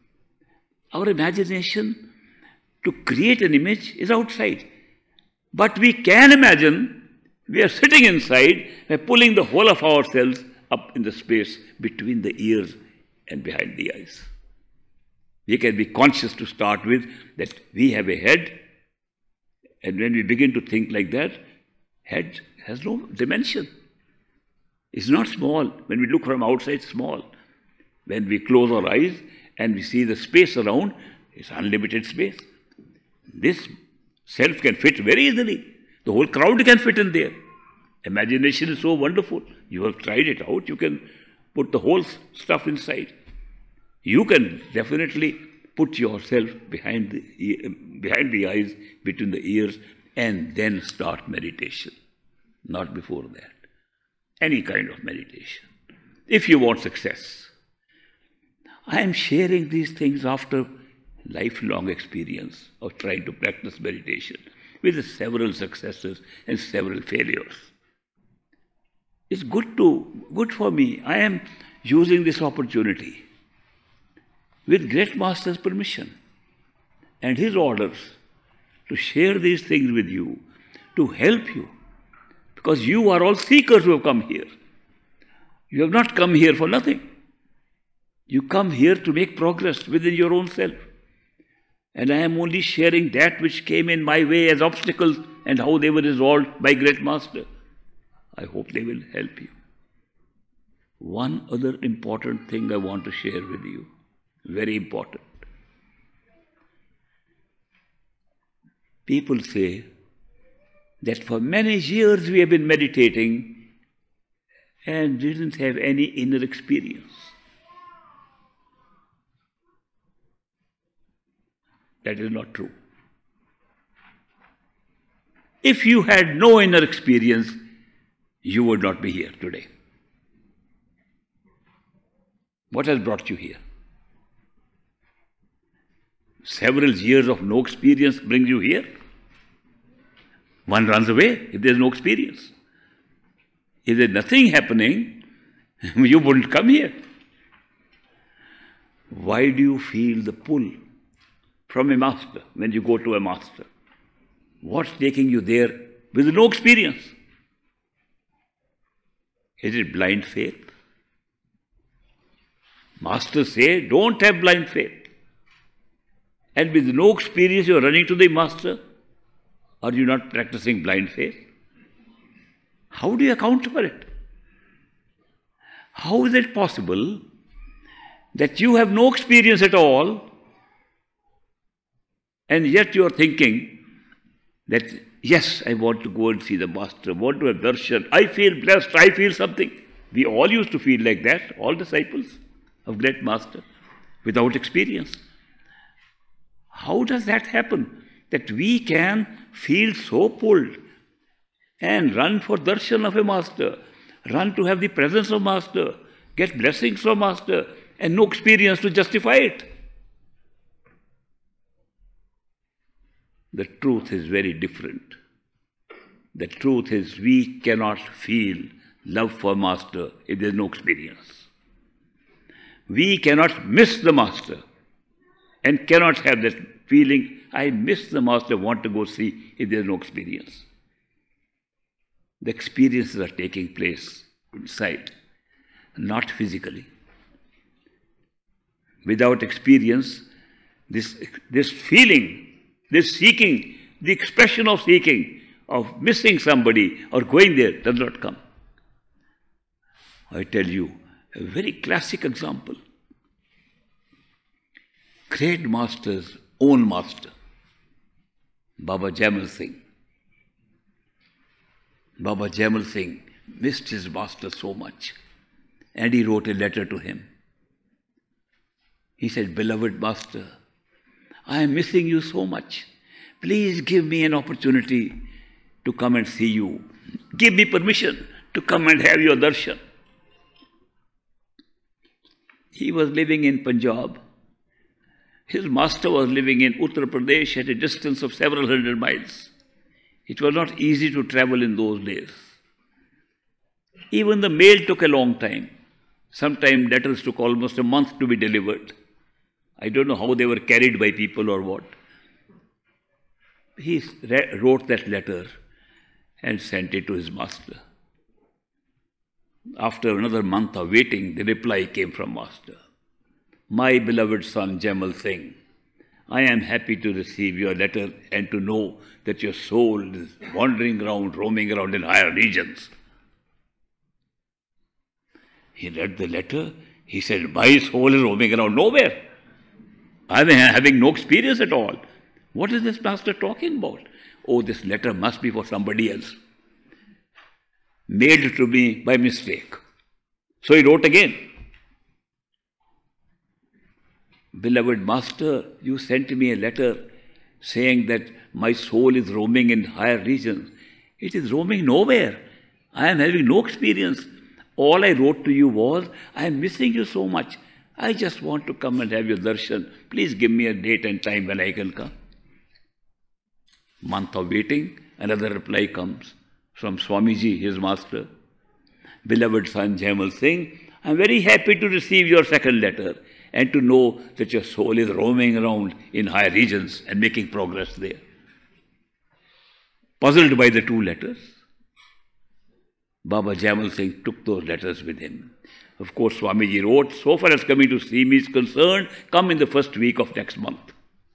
A: our imagination to create an image is outside. But we can imagine we are sitting inside by pulling the whole of ourselves up in the space between the ears and behind the eyes. We can be conscious to start with that we have a head, and when we begin to think like that, head has no dimension. It's not small. When we look from outside, it's small. When we close our eyes and we see the space around, it's unlimited space. This self can fit very easily. The whole crowd can fit in there. Imagination is so wonderful. You have tried it out. You can put the whole stuff inside. You can definitely put yourself behind the eyes, between the ears, and then start meditation. Not before that. Any kind of meditation. If you want success. I am sharing these things after lifelong experience of trying to practice meditation with several successes and several failures. It's good for me. I am using this opportunity with Great Master's permission and his orders to share these things with you, to help you. Because you are all seekers who have come here. You have not come here for nothing. You come here to make progress within your own self. And I am only sharing that which came in my way as obstacles and how they were resolved by Great Master. I hope they will help you. One other important thing I want to share with you. Very important. People say that for many years we have been meditating and didn't have any inner experience. That is not true. If you had no inner experience, you would not be here today. What has brought you here? Several years of no experience brings you here. One runs away if there is no experience. If there is nothing happening, you wouldn't come here. Why do you feel the pull from a master when you go to a master? What's taking you there with no experience? Is it blind faith? Masters say, don't have blind faith. And with no experience, you are running to the master. Are you not practicing blind faith? How do you account for it? How is it possible that you have no experience at all, and yet you are thinking that, yes, I want to go and see the master, I want to have darshan, I feel blessed, I feel something. We all used to feel like that, all disciples of Great Master, without experience. How does that happen? That we can feel so pulled and run for darshan of a master, run to have the presence of master, get blessings from master, and no experience to justify it. The truth is very different. The truth is we cannot feel love for master if there is no experience. We cannot miss the master and cannot have that feeling, I miss the master, want to go see, if there is no experience. the experiences are taking place inside, not physically. Without experience, this feeling, this seeking, the expression of seeking, of missing somebody or going there does not come. I tell you a very classic example. Great master's own master, Baba Jaimal Singh. Baba Jaimal Singh missed his master so much, and he wrote a letter to him. He said, "Beloved master, I am missing you so much. Please give me an opportunity to come and see you. Give me permission to come and have your darshan." He was living in Punjab. His master was living in Uttar Pradesh at a distance of several hundred miles. It was not easy to travel in those days. Even the mail took a long time. Sometimes letters took almost a month to be delivered. I don't know how they were carried by people or what. He wrote that letter and sent it to his master. After another month of waiting, the reply came from master. "My beloved son Jaimal Singh, I am happy to receive your letter and to know that your soul is wandering around, roaming around in higher regions." He read the letter. He said, "My soul is roaming around nowhere. I am having no experience at all. What is this master talking about? Oh, this letter must be for somebody else. Mailed to me by mistake." So he wrote again. "Beloved master, you sent me a letter saying that my soul is roaming in higher regions. It is roaming nowhere. I am having no experience. All I wrote to you was, I am missing you so much. I just want to come and have your darshan. Please give me a date and time when I can come." Month of waiting, another reply comes from Swamiji, his master. "Beloved son Jaimal Singh, I am very happy to receive your second letter and to know that your soul is roaming around in higher regions and making progress there." Puzzled by the two letters, Baba Jaimal Singh took those letters with him. Of course, Swamiji wrote, "So far as coming to see me is concerned, come in the first week of next month."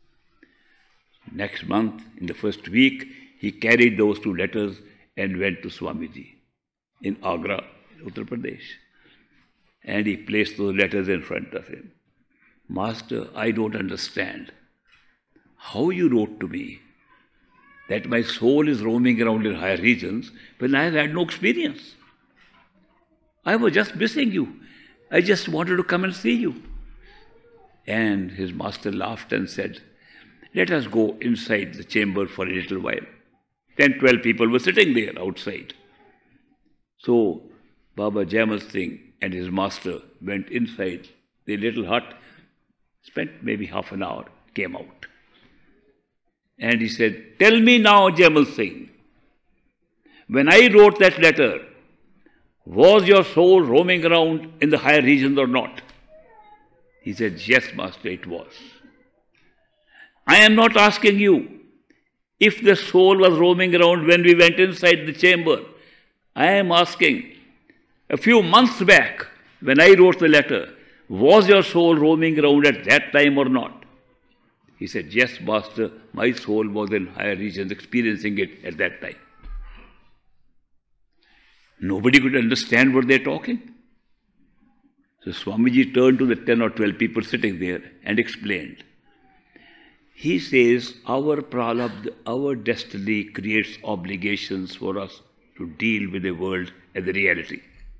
A: Next month, in the first week, he carried those two letters and went to Swamiji in Agra, Uttar Pradesh. And he placed those letters in front of him. "Master, I don't understand how you wrote to me that my soul is roaming around in higher regions when I have had no experience. I was just missing you. I just wanted to come and see you." And his master laughed and said, "Let us go inside the chamber for a little while." 10, 12 people were sitting there outside. So Baba Jaimal Singh and his master went inside the little hut, spent maybe half an hour, came out. And he said, "Tell me now, Jaimal Singh, when I wrote that letter, was your soul roaming around in the higher regions or not?" He said, "Yes, master, it was." "I am not asking you if the soul was roaming around when we went inside the chamber. I am asking, a few months back, when I wrote the letter, was your soul roaming around at that time or not?" He said, "Yes, master, my soul was in higher regions, experiencing it at that time." Nobody could understand what they're talking. So Swamiji turned to the 10 or 12 people sitting there and explained. He says, our pralabdha, our destiny creates obligations for us to deal with the world as a reality.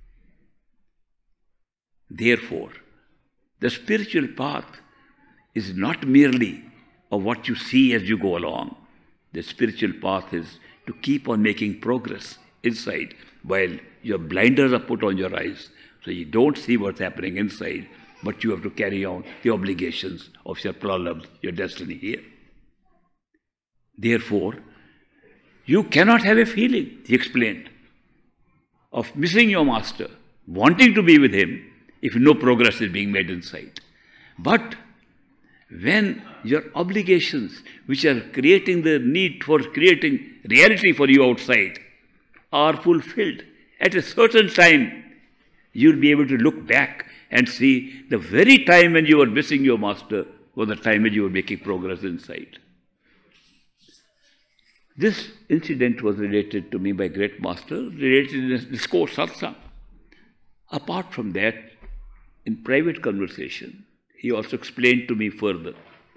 A: Therefore, the spiritual path is not merely of what you see as you go along. The spiritual path is to keep on making progress inside while your blinders are put on your eyes, so you don't see what's happening inside, but you have to carry on the obligations of your pralabdha, your destiny here. Therefore, you cannot have a feeling, he explained, of missing your master, wanting to be with him, if no progress is being made inside. But when your obligations, which are creating the need for creating reality for you outside, are fulfilled. At a certain time, you'll be able to look back and see the very time when you were missing your master was the time when you were making progress inside. This incident was related to me by great master, related in this discourse satsang. Apart from that, in private conversation, he also explained to me further.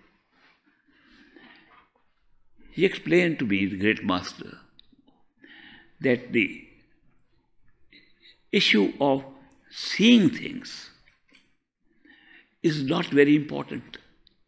A: He explained to me, the great master, that the issue of seeing things is not very important,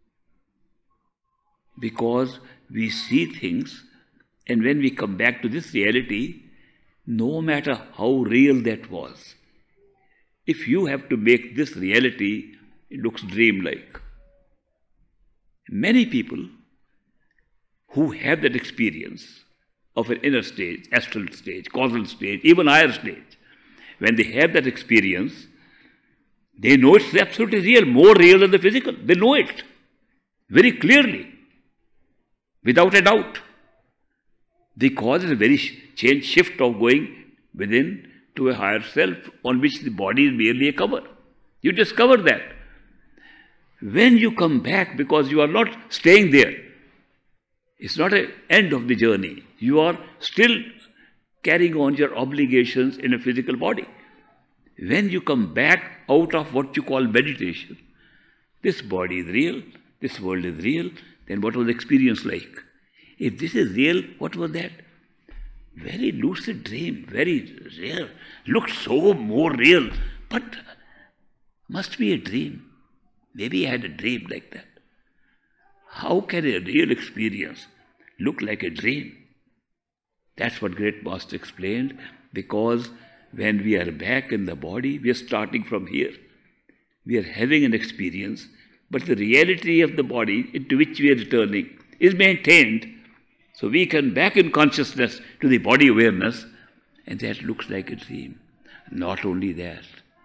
A: because we see things, and when we come back to this reality, no matter how real that was, if you have to make this reality, it looks dreamlike. Many people who have that experience of an inner stage, astral stage, causal stage, even higher stage, when they have that experience, they know it's absolutely real, more real than the physical. They know it very clearly, without a doubt. Because it's a very shift of going within to a higher self on which the body is merely a cover. You discover that. When you come back, because you are not staying there, it's not an end of the journey. You are still carrying on your obligations in a physical body. When you come back out of what you call meditation, this body is real, this world is real, then what was the experience like? If this is real, what was that? Very lucid dream, very rare. Looked so more real, but must be a dream. Maybe I had a dream like that. How can a real experience look like a dream? That's what great master explained, because when we are back in the body, we are starting from here. We are having an experience, but the reality of the body into which we are returning is maintained. So we come back in consciousness to the body awareness, and that looks like a dream. Not only that,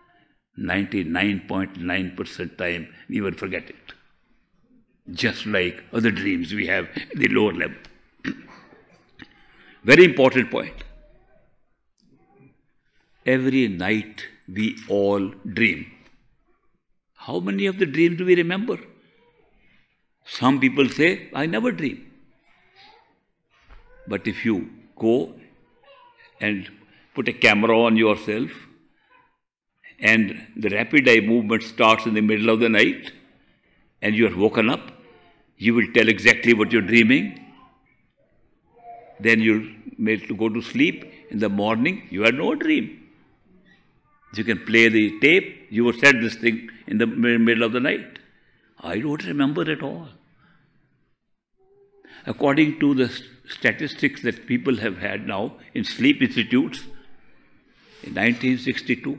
A: 99.9% time we will forget it. Just like other dreams we have in the lower level. Very important point. Every night we all dream. How many of the dreams do we remember? Some people say, I never dream. But if you go and put a camera on yourself, and the rapid eye movement starts in the middle of the night, and you are woken up, you will tell exactly what you're dreaming. Then you're made to go to sleep. In the morning, you had no dream. You can play the tape. You were said this thing in the middle of the night. I don't remember at all. According to the statistics that people have had now in sleep institutes, in 1962,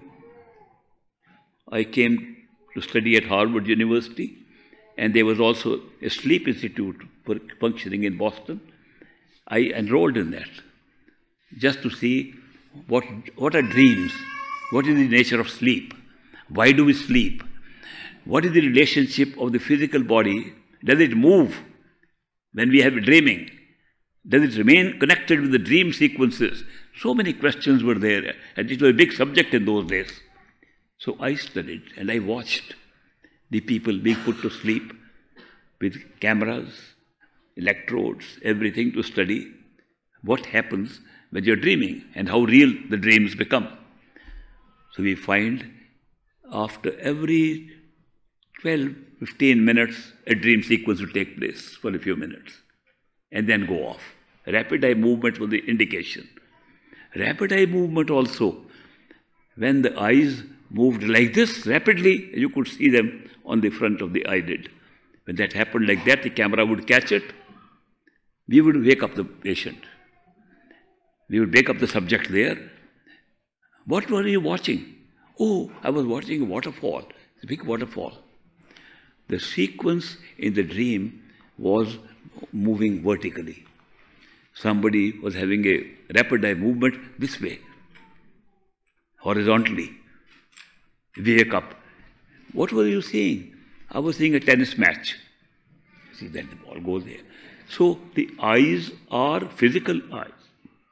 A: I came to study at Harvard University, and there was also a sleep institute functioning in Boston. I enrolled in that just to see what are dreams, what is the nature of sleep, why do we sleep, what is the relationship of the physical body, does it move when we have dreaming, does it remain connected with the dream sequences? So many questions were there, and it was a big subject in those days. So I studied and I watched the people being put to sleep with cameras, electrodes, everything to study what happens when you're dreaming and how real the dreams become. So we find after every 12-15 minutes, a dream sequence will take place for a few minutes and then go off. Rapid eye movement was the indication. Rapid eye movement also, when the eyes moved like this rapidly, you could see them on the front of the eyelid. When that happened like that, the camera would catch it. We would wake up the patient. We would wake up the subject there. What were you watching? Oh, I was watching a waterfall, a big waterfall. The sequence in the dream was moving vertically. Somebody was having a rapid eye movement this way, horizontally. We wake up. What were you seeing? I was seeing a tennis match. See, then the ball goes there. So the eyes are physical eyes.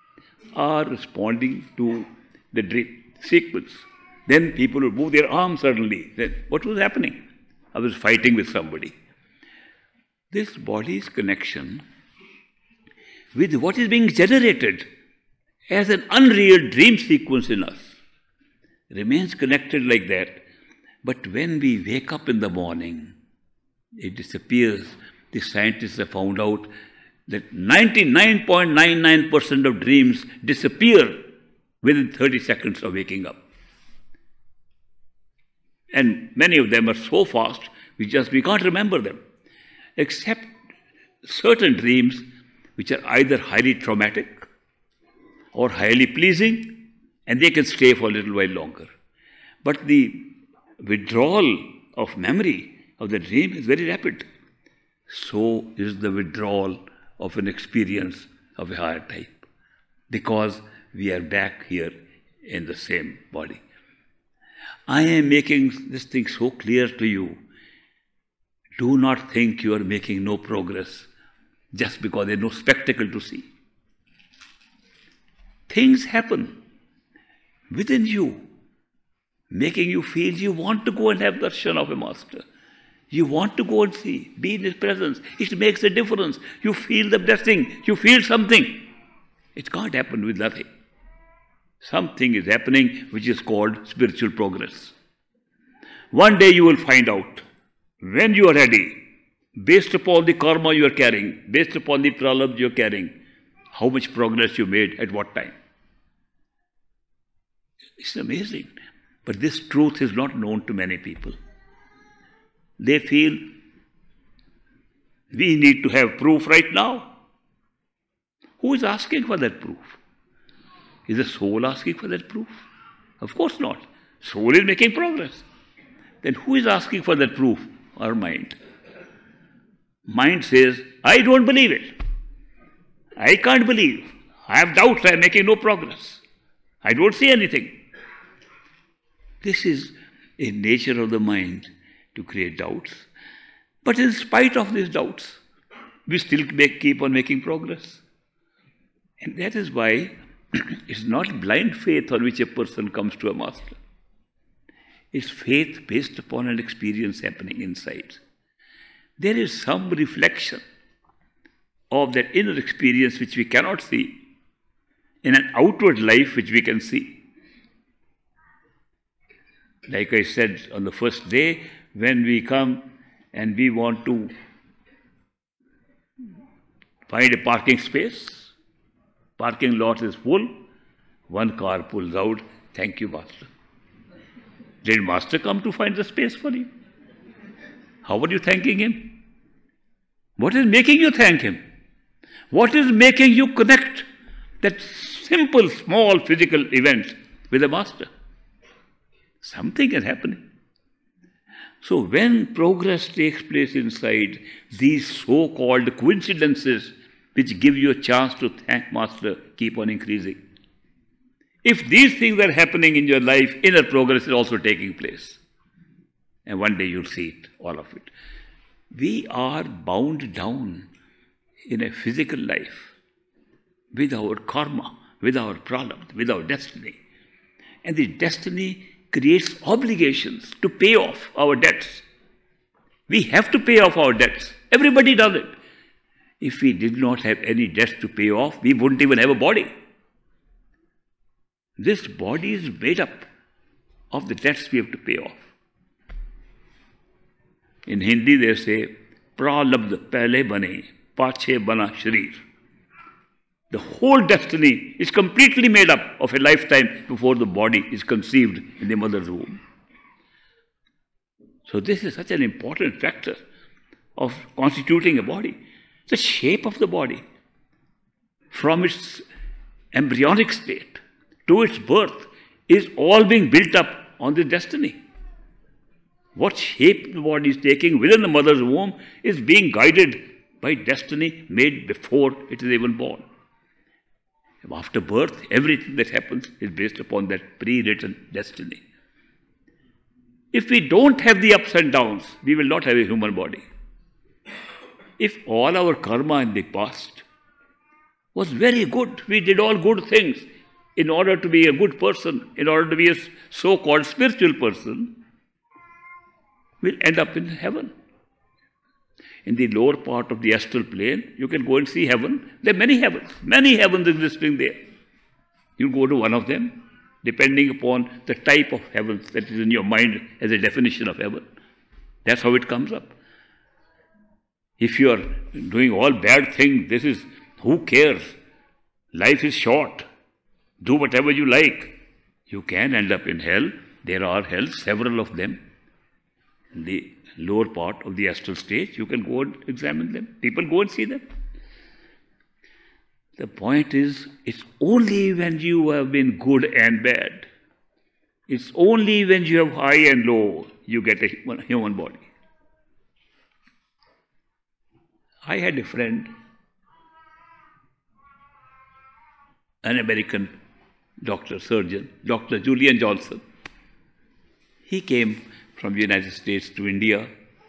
A: are responding to the dream sequence. Then people will move their arms suddenly. Then what was happening? I was fighting with somebody. This body's connection with what is being generated as an unreal dream sequence in us remains connected like that. But when we wake up in the morning, it disappears. The scientists have found out that 99.99% of dreams disappear within 30 seconds of waking up. And many of them are so fast, we can't remember them. Except certain dreams which are either highly traumatic or highly pleasing, and they can stay for a little while longer. But the withdrawal of memory of the dream is very rapid. So is the withdrawal of an experience of a higher type, because we are back here in the same body. I am making this thing so clear to you. Do not think you are making no progress just because there is no spectacle to see. Things happen within you, making you feel you want to go and have darshan of a master. You want to go and see, be in his presence. It makes a difference. You feel the blessing. You feel something. It can't happen with nothing. Something is happening which is called spiritual progress. One day you will find out, when you are ready, based upon the karma you are carrying, based upon the pralabdha you are carrying, how much progress you made at what time. It's amazing. But this truth is not known to many people. They feel we need to have proof right now. Who is asking for that proof? Is the soul asking for that proof? Of course not. Soul is making progress. Then who is asking for that proof? Our mind. Mind says, I don't believe it. I can't believe. I have doubts. I am making no progress. I don't see anything. This is a nature of the mind to create doubts. But in spite of these doubts, we still keep on making progress. And that is why it's not blind faith on which a person comes to a master. It's faith based upon an experience happening inside. There is some reflection of that inner experience which we cannot see in an outward life which we can see. Like I said on the first day, when we come and we want to find a parking space, parking lot is full, one car pulls out, thank you, Master. Did Master come to find the space for you? How are you thanking him? What is making you thank him? What is making you connect that simple, small physical event with the Master? Something is happening. So when progress takes place inside, these so-called coincidences which give you a chance to thank Master keep on increasing. If these things are happening in your life, inner progress is also taking place. And one day you'll see it, all of it. We are bound down in a physical life with our karma, with our pralabdha, with our destiny. And the destiny creates obligations to pay off our debts. We have to pay off our debts. Everybody does it. If we did not have any debts to pay off, we wouldn't even have a body. This body is made up of the debts we have to pay off. In Hindi they say, pralabdha pehle bane, pache bana sharir. The whole destiny is completely made up of a lifetime before the body is conceived in the mother's womb. So this is such an important factor of constituting a body. The shape of the body, from its embryonic state to its birth, is all being built up on the destiny. What shape the body is taking within the mother's womb is being guided by destiny made before it is even born. After birth, everything that happens is based upon that pre-written destiny. If we don't have the ups and downs, we will not have a human body. If all our karma in the past was very good. We did all good things in order to be a good person, in order to be a so-called spiritual person, we'll end up in heaven. In the lower part of the astral plane, you can go and see heaven. There are many heavens existing there. You go to one of them, depending upon the type of heavens that is in your mind as a definition of heaven. That's how it comes up. If you are doing all bad things, who cares? Life is short. Do whatever you like. You can end up in hell. There are hells, several of them. In the lower part of the astral state, you can go and examine them. People go and see them. The point is, it's only when you have been good and bad, it's only when you have high and low, you get a human body. I had a friend, an American doctor, surgeon, Dr. Julian Johnson. He came from the United States to India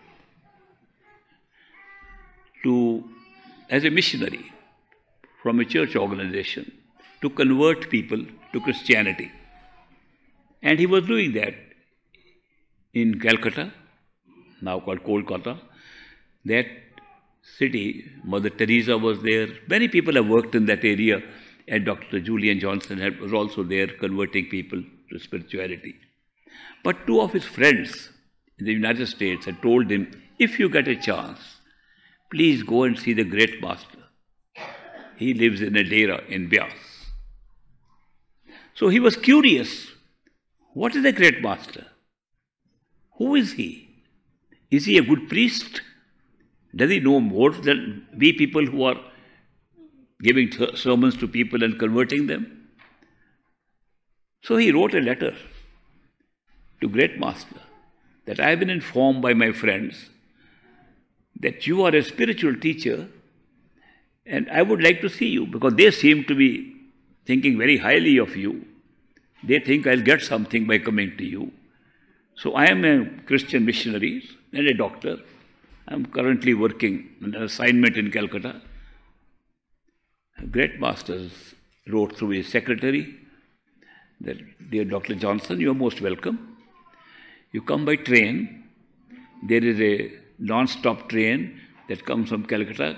A: as a missionary from a church organization to convert people to Christianity. And he was doing that in Calcutta, now called Kolkata. That city, Mother Teresa was there. Many people have worked in that area, and Dr. Julian Johnson was also there converting people to spirituality. But two of his friends in the United States had told him, if you get a chance, please go and see the great master. He lives in a dera in Bias. So he was curious. What is the great master? Who is he? Is he a good priest? Does he know more than we people who are giving sermons to people and converting them? So he wrote a letter to Great Master that I have been informed by my friends that you are a spiritual teacher and I would like to see you, because they seem to be thinking very highly of you. They think I'll get something by coming to you. So I am a Christian missionary and a doctor. I'm currently working on an assignment in Calcutta. Great Masters wrote through his secretary that, dear Dr. Johnson, you are most welcome. You come by train. There is a non-stop train that comes from Calcutta,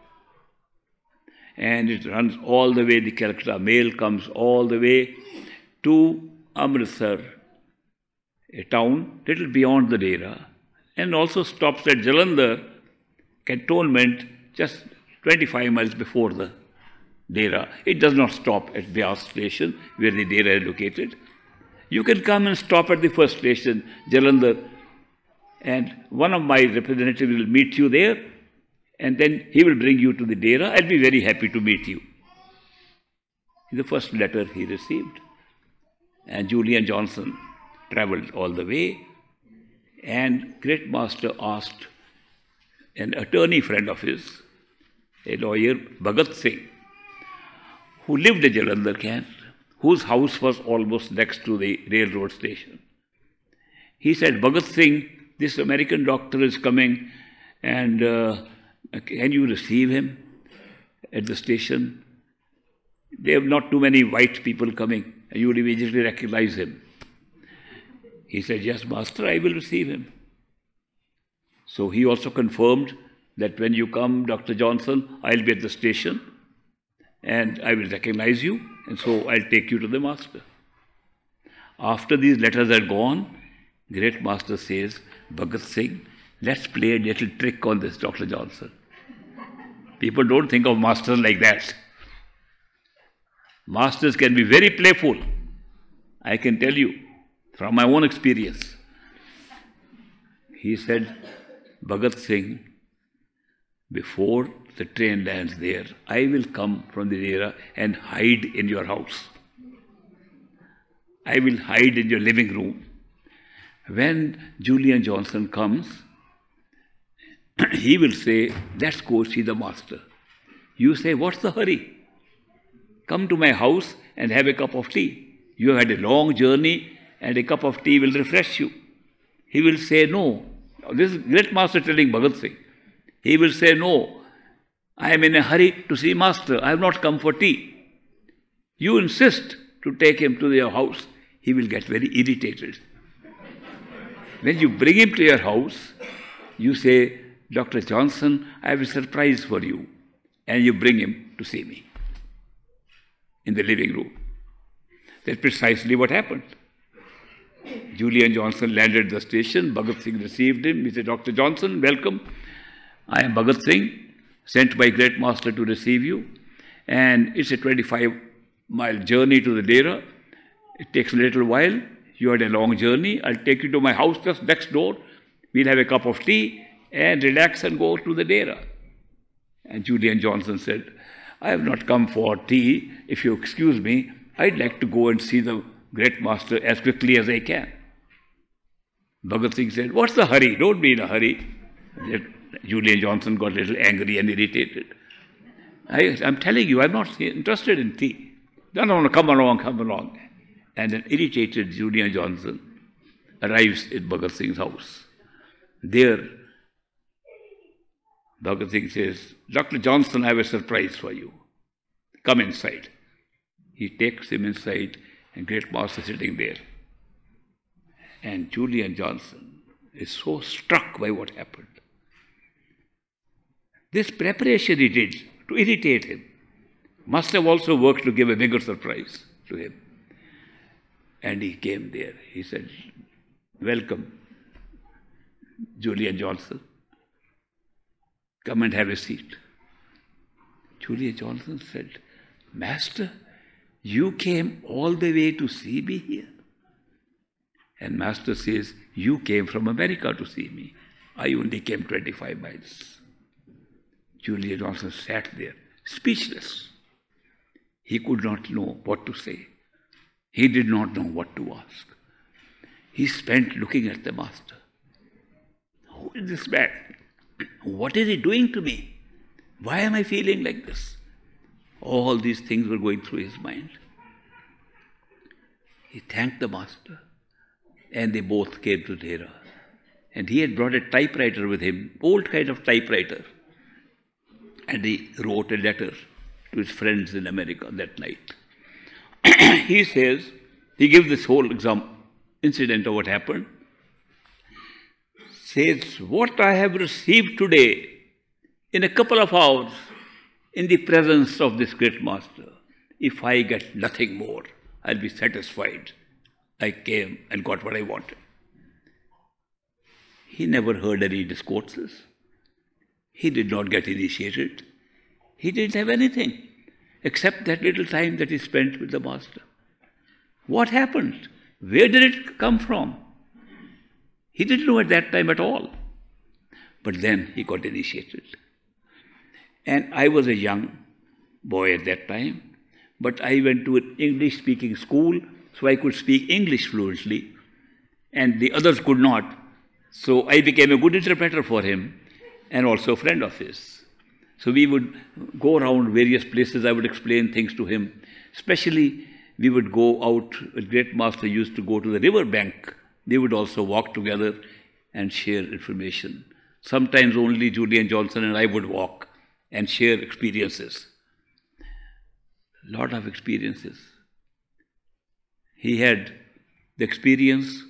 A: and it runs all the way. The Calcutta Mail comes all the way to Amritsar, a town little beyond the Dera, and also stops at Jalandhar cantonment just 25 miles before the Dera. It does not stop at Bias station where the Dera is located. You can come and stop at the first station, Jalandhar, and one of my representatives will meet you there, and then he will bring you to the Dera. I'll be very happy to meet you. The first letter he received. And Julian Johnson travelled all the way, and Great Master asked an attorney friend of his, a lawyer, Bhagat Singh, who lived in Jalandhar camp, whose house was almost next to the railroad station. He said, Bhagat Singh, this American doctor is coming, and can you receive him at the station? There are not too many white people coming, and you will immediately recognize him. He said, yes, Master, I will receive him. So he also confirmed that when you come, Dr. Johnson, I'll be at the station, and I will recognize you, and so I'll take you to the Master. After these letters are gone, Great Master says, Bhagat Singh, let's play a little trick on this Dr. Johnson. People don't think of masters like that. Masters can be very playful. I can tell you from my own experience. He said, Bhagat Singh, before the train lands there, I will come from the Dera and hide in your house. I will hide in your living room. When Julian Johnson comes, he will say, let's go see the Master. You say, what's the hurry? Come to my house and have a cup of tea. You have had a long journey and a cup of tea will refresh you. He will say, no. This is Great Master telling Bhagat Singh. He will say, no. I am in a hurry to see Master. I have not come for tea. You insist to take him to your house. He will get very irritated. When you bring him to your house, you say, Dr. Johnson, I have a surprise for you. And you bring him to see me in the living room. That's precisely what happened. Julian Johnson landed at the station. Bhagat Singh received him. He said, Dr. Johnson, welcome. I am Bhagat Singh, sent by Great Master to receive you. And it's a 25-mile journey to the Dera. It takes a little while. You had a long journey. I'll take you to my house just next door. We'll have a cup of tea and relax and go to the Dera. And Julian Johnson said, I have not come for tea. If you excuse me, I'd like to go and see the Great Master as quickly as I can. Bhagat Singh said, what's the hurry? Don't be in a hurry. Julian Johnson got a little angry and irritated. I'm telling you, I'm not interested in tea. No, come along. And an irritated Julian Johnson arrives at Bhagat Singh's house. There, Bhagat Singh says, Dr. Johnson, I have a surprise for you. Come inside. He takes him inside, and Great Master sitting there. And Julian Johnson is so struck by what happened. This preparation he did to irritate him must have also worked to give a bigger surprise to him. And he came there. He said, welcome, Julian Johnson. Come and have a seat. Julian Johnson said, Master, you came all the way to see me here? And Master says, you came from America to see me. I only came 25 miles. Julian Johnson sat there, speechless. He could not know what to say. He did not know what to ask. He spent looking at the Master. Who is this man? What is he doing to me? Why am I feeling like this? All these things were going through his mind. He thanked the Master, and they both came to Dera. And he had brought a typewriter with him, old kind of typewriter. And he wrote a letter to his friends in America that night. He says, he gives this whole incident of what happened. Says, what I have received today, in a couple of hours, in the presence of this Great Master, if I get nothing more, I'll be satisfied. I came and got what I wanted. He never heard any discourses. He did not get initiated. He didn't have anything except that little time that he spent with the Master. What happened? Where did it come from? He didn't know at that time at all. But then he got initiated. And I was a young boy at that time, but I went to an English-speaking school, so I could speak English fluently, and the others could not. So I became a good interpreter for him, and also a friend of his. So we would go around various places. I would explain things to him. Especially, we would go out. A Great Master used to go to the river bank. They would also walk together and share information. Sometimes only Julian Johnson and I would walk and share experiences. A lot of experiences. He had the experience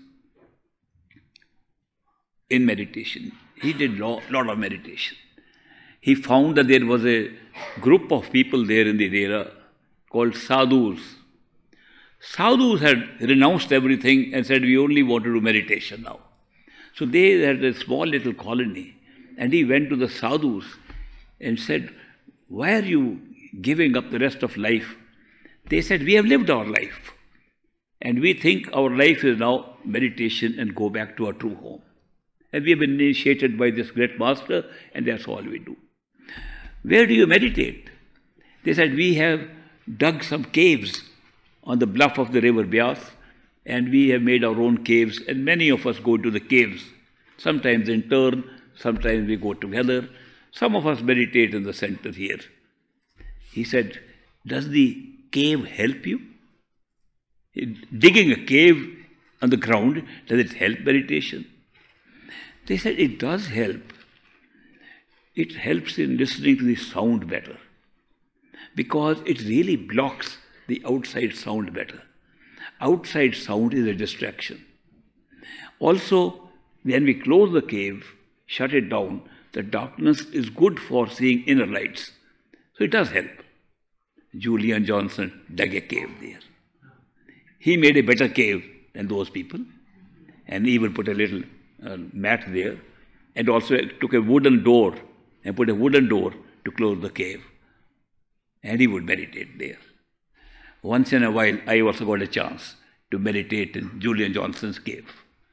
A: in meditation. He did a lot of meditation. He found that there was a group of people there in the Dera called sadhus. Sadhus had renounced everything and said, we only want to do meditation now. So they had a small little colony, and he went to the sadhus and said, why are you giving up the rest of life? They said, we have lived our life, and we think our life is now meditation and go back to our true home. And we have been initiated by this Great Master, and that's all we do. Where do you meditate? They said, we have dug some caves on the bluff of the river Beas, and we have made our own caves, and many of us go to the caves. Sometimes in turn, sometimes we go together. Some of us meditate in the center here. He said, does the cave help you? Digging a cave on the ground, does it help meditation? They said, it does help. it helps in listening to the sound better, because it really blocks the outside sound better. Outside sound is a distraction. Also, when we close the cave, shut it down, the darkness is good for seeing inner lights. So it does help. Julian Johnson dug a cave there. He made a better cave than those people, and even put a little mat there, and also took a wooden door and put a wooden door to close the cave. And he would meditate there. Once in a while, I also got a chance to meditate in Julian Johnson's cave.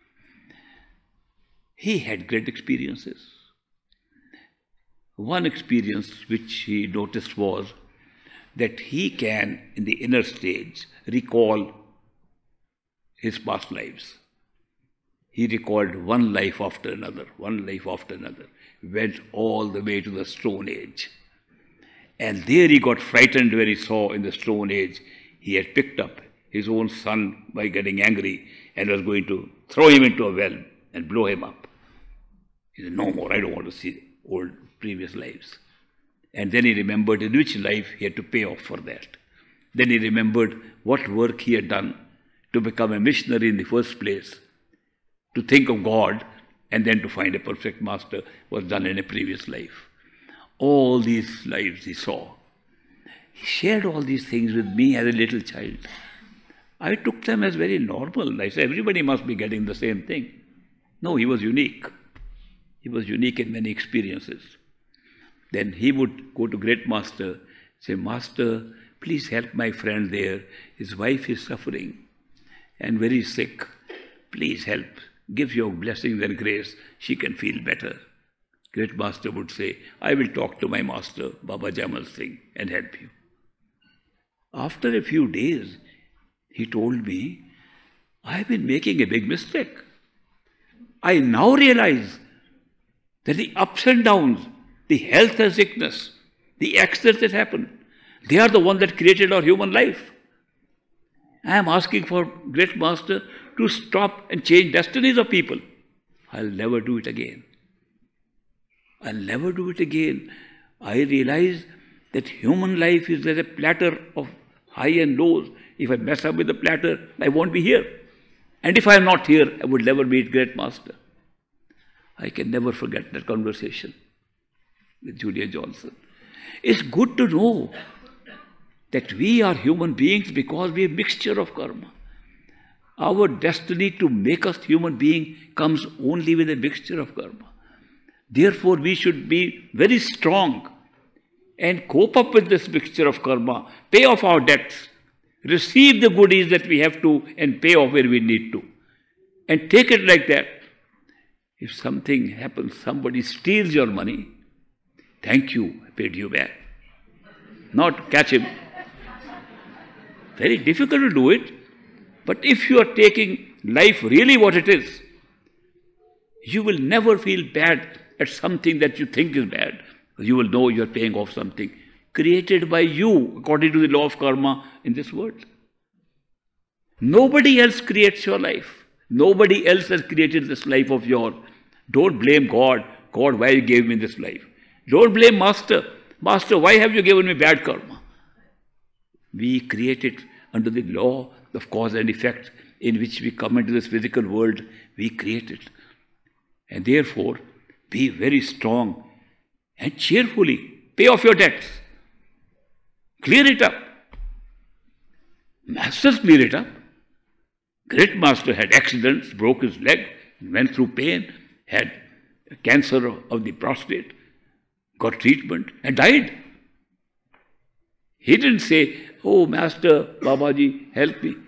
A: He had great experiences. One experience which he noticed was that he can, in the inner stage, recall his past lives. He recalled one life after another, one life after another, went all the way to the Stone Age. And there he got frightened when he saw in the Stone Age he had picked up his own son by getting angry and was going to throw him into a well and blow him up. He said, no more, I don't want to see old previous lives. And then he remembered in which life he had to pay off for that. Then he remembered what work he had done to become a missionary in the first place, to think of God, and then to find a perfect master was done in a previous life. All these lives he saw. He shared all these things with me as a little child. I took them as very normal. I said, everybody must be getting the same thing. No, he was unique. He was unique in many experiences. Then he would go to Great Master, say, Master, please help my friend there. His wife is suffering and very sick. Please help. Give your blessings and grace. She can feel better. Great Master would say, I will talk to my master, Baba Jamal Singh, and help you. After a few days, he told me, I have been making a big mistake. I now realize that the ups and downs, the health and sickness, the accidents that happen, they are the ones that created our human life. I am asking for Great Master to stop and change destinies of people. I'll never do it again. I'll never do it again. I realize that human life is like a platter of high and lows. If I mess up with the platter, I won't be here. And if I am not here, I would never meet Great Master. I can never forget that conversation with Julian Johnson. It's good to know that we are human beings because we are a mixture of karma. Our destiny to make us human being comes only with a mixture of karma. Therefore, we should be very strong and cope up with this mixture of karma, pay off our debts, receive the goodies that we have to, and pay off where we need to. And take it like that. If something happens, somebody steals your money, thank you, I paid you back. Not catch him. Very difficult to do it. But if you are taking life really what it is, you will never feel bad at something that you think is bad. You will know you are paying off something created by you according to the law of karma in this world. Nobody else creates your life. Nobody else has created this life of yours. Don't blame God. God, why you gave me this life? Don't blame Master. Master, why have you given me bad karma? We create it under the law of cause and effect in which we come into this physical world. We create it. And therefore, be very strong and cheerfully pay off your debts. Clear it up. Masters clear it up. Great Master had accidents, broke his leg, went through pain, had cancer of the prostate, got treatment and died. He didn't say, oh Master, Babaji, help me.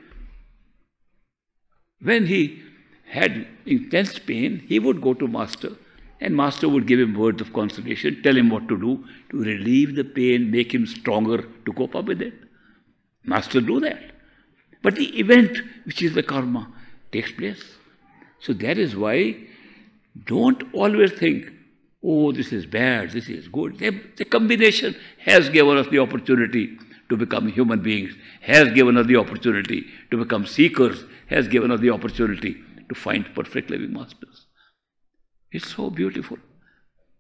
A: When he had intense pain, he would go to Master, and Master would give him words of consolation, tell him what to do to relieve the pain, make him stronger to cope up with it. Master do that. But the event, which is the karma, takes place. So that is why don't always think, oh, this is bad, this is good. The combination has given us the opportunity to become human beings, has given us the opportunity to become seekers, has given us the opportunity to find perfect living masters. It's so beautiful.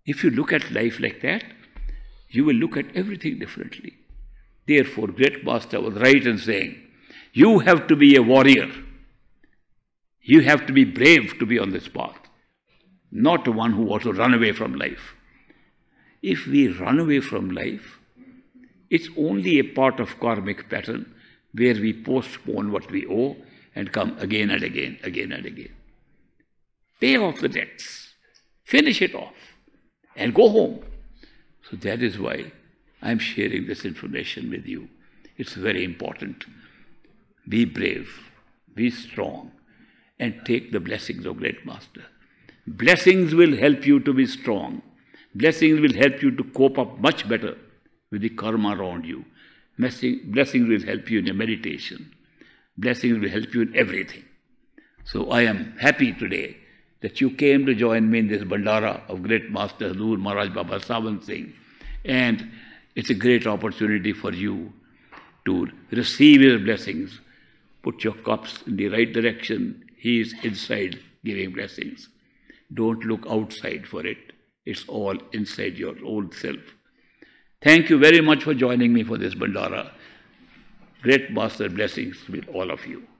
A: If you look at life like that, you will look at everything differently. Therefore, great master was right in saying, you have to be a warrior. You have to be brave to be on this path, not one who wants to run away from life. If we run away from life, it's only a part of karmic pattern where we postpone what we owe and come again and again, again and again. Pay off the debts, finish it off, and go home. So that is why I'm sharing this information with you. It's very important. Be brave, be strong, and take the blessings of Great Master. Blessings will help you to be strong. Blessings will help you to cope up much better with the karma around you. Blessings will help you in your meditation. Blessings will help you in everything. So I am happy today that you came to join me in this Bandara of Great Master Hazoor Maharaj Baba Sawan Singh. And it's a great opportunity for you to receive his blessings. Put your cups in the right direction. He is inside giving blessings. Don't look outside for it. It's all inside your own self. Thank you very much for joining me for this Bandara. Great Master blessings with all of you.